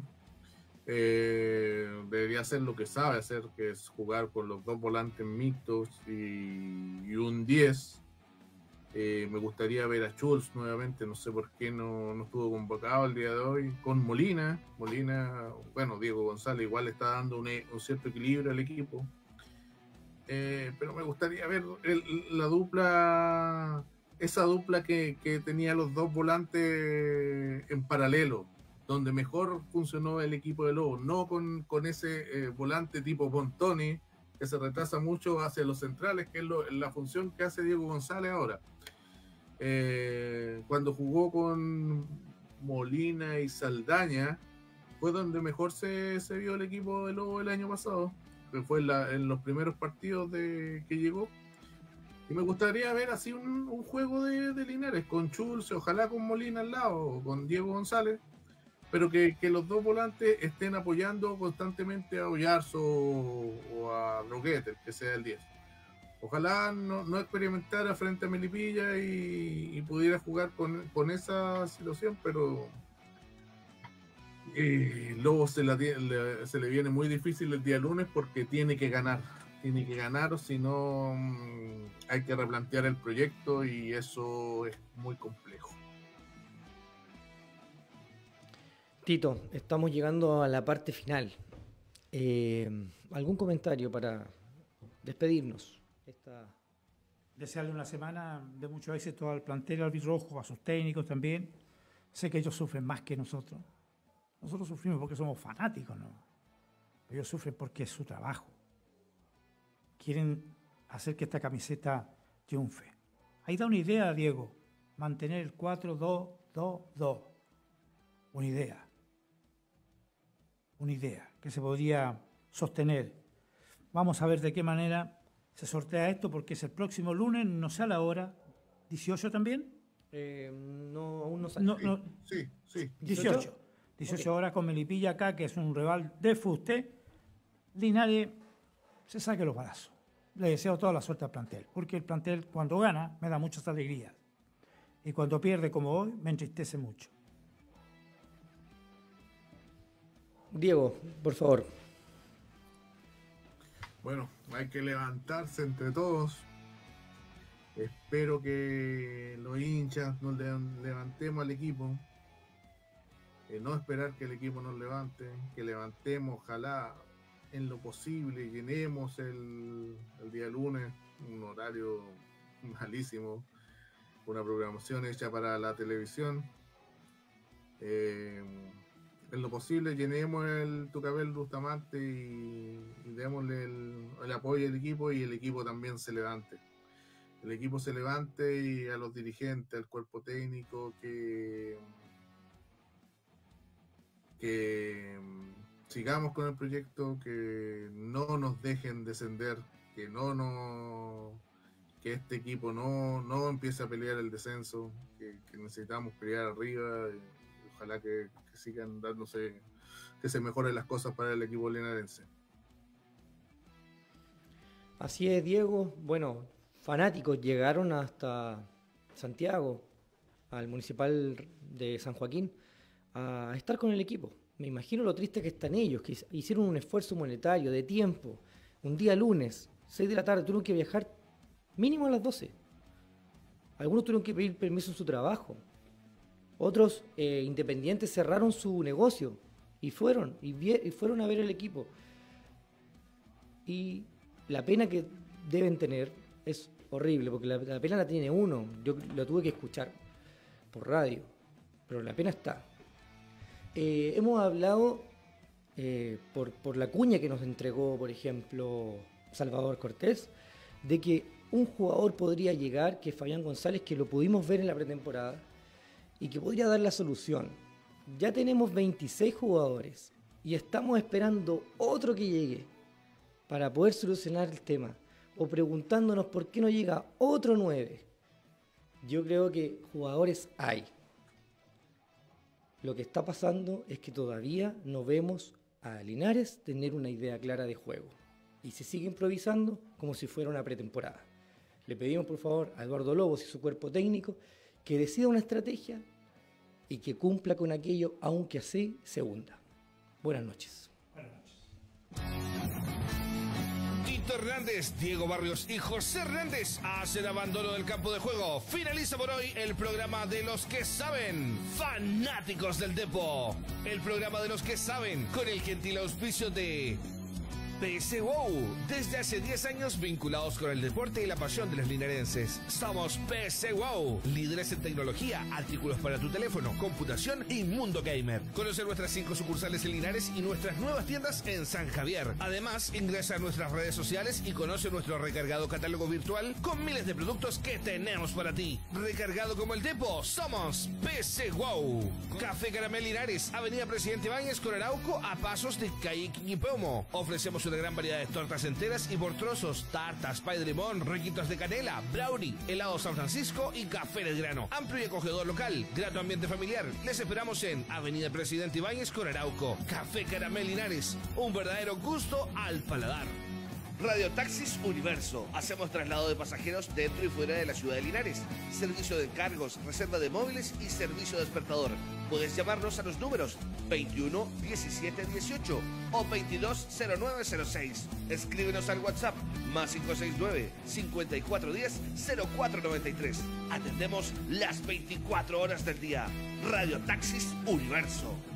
Speaker 4: Debería hacer lo que sabe hacer, que es jugar con los 2 volantes mixtos y un 10. Me gustaría ver a Schulz nuevamente, no sé por qué no estuvo convocado el día de hoy, con Molina, bueno, Diego González igual está dando un cierto equilibrio al equipo, pero me gustaría ver la dupla, esa dupla que tenía los 2 volantes en paralelo, donde mejor funcionó el equipo de Lobos, no con ese volante tipo Bontoni, que se retrasa mucho hacia los centrales, que es la función que hace Diego González ahora. Cuando jugó con Molina y Saldaña, fue donde mejor se vio el equipo de Lobos el año pasado, que fue en los primeros partidos que llegó. Y me gustaría ver así un juego de Linares, con Schulz, ojalá con Molina al lado, o con Diego González, pero que los 2 volantes estén apoyando constantemente a Oyarzo o a Droguet, el que sea el 10. Ojalá no experimentara frente a Melipilla y pudiera jugar con esa situación, pero Lobo se le viene muy difícil el día lunes porque tiene que ganar o si no hay que replantear el proyecto y eso es muy complejo.
Speaker 2: Tito, estamos llegando a la parte final. ¿Algún comentario para despedirnos?
Speaker 3: Desearle una semana de mucho éxito al plantel albirrojo, a sus técnicos también. Sé que ellos sufren más que nosotros. Nosotros sufrimos porque somos fanáticos, ¿no? Pero ellos sufren porque es su trabajo. Quieren hacer que esta camiseta triunfe. Ahí da una idea, Diego. Mantener el 4-2-2-2. Una idea que se podría sostener. Vamos a ver de qué manera se sortea esto, porque es el próximo lunes, no sé a la hora. ¿18 también?
Speaker 2: No, aún no sale.
Speaker 4: Sí.
Speaker 3: 18 okay. Horas con Melipilla acá, que es un rival de fuste. Linares se saque los balazos. Le deseo toda la suerte al plantel, porque el plantel cuando gana me da muchas alegrías. Y cuando pierde como hoy me entristece mucho.
Speaker 2: Diego, por favor.
Speaker 4: Bueno, hay que levantarse entre todos. Espero que los hinchas nos levantemos al equipo. No esperar que el equipo nos levante, que levantemos, ojalá en lo posible, llenemos el día lunes, un horario malísimo, una programación hecha para la televisión. En lo posible llenemos el Tucapel Bustamante y démosle el apoyo al equipo, y el equipo también se levante. El equipo se levante, y a los dirigentes, al cuerpo técnico, que sigamos con el proyecto, que no nos dejen descender, que este equipo no empiece a pelear el descenso, que necesitamos pelear arriba, y ojalá que sigan dándose, que se mejoren las cosas para el equipo linarense.
Speaker 2: Así es, Diego. Bueno, fanáticos llegaron hasta Santiago, al Municipal de San Joaquín, a estar con el equipo. Me imagino lo triste que están ellos, que hicieron un esfuerzo monetario, de tiempo, un día lunes, 6 de la tarde, tuvieron que viajar mínimo a las 12. Algunos tuvieron que pedir permiso en su trabajo. Otros independientes cerraron su negocio y fueron a ver el equipo. Y la pena que deben tener es horrible, porque la pena la tiene uno. Yo lo tuve que escuchar por radio, pero la pena está. Hemos hablado por la cuña que nos entregó, por ejemplo, Salvador Cortés, de que un jugador podría llegar, que es Fabián González, que lo pudimos ver en la pretemporada, y que podría dar la solución. Ya tenemos 26 jugadores y estamos esperando otro que llegue para poder solucionar el tema, o preguntándonos por qué no llega otro 9. Yo creo que jugadores hay. Lo que está pasando es que todavía no vemos a Linares tener una idea clara de juego y se sigue improvisando como si fuera una pretemporada. Le pedimos por favor a Eduardo Lobos y su cuerpo técnico que decida una estrategia y que cumpla con aquello, aunque así se hunda. Buenas noches.
Speaker 3: Buenas noches.
Speaker 1: Tito Hernández, Diego Barrios y José Hernández hacen abandono del campo de juego. Finaliza por hoy el programa de los que saben, fanáticos del Depo. El programa de los que saben, con el gentil auspicio de PS Wow, desde hace 10 años vinculados con el deporte y la pasión de los linarenses. Somos PS Wow, líderes en tecnología, artículos para tu teléfono, computación y mundo gamer. Conoce nuestras 5 sucursales en Linares y nuestras nuevas tiendas en San Javier. Además, ingresa a nuestras redes sociales y conoce nuestro recargado catálogo virtual con miles de productos que tenemos para ti. Recargado como el Depo, somos PS Wow. Café Caramel Linares, Avenida Presidente Báñez con Arauco, a pasos de calle Quiñipomo. Ofrecemos una gran variedad de tortas enteras y por trozos, tartas, pay de limón, requitos de canela, brownie, helado San Francisco y café del grano. Amplio y acogedor local, grato ambiente familiar. Les esperamos en Avenida Presidente Ibáñez con Arauco. Café Caramel Linares, un verdadero gusto al paladar. Radio Taxis Universo. Hacemos traslado de pasajeros dentro y fuera de la ciudad de Linares. Servicio de encargos, reserva de móviles y servicio despertador. Puedes llamarnos a los números 21 17 18 o 22 0906. Escríbenos al WhatsApp más 569 5410 0493. Atendemos las 24 horas del día. Radio Taxis Universo.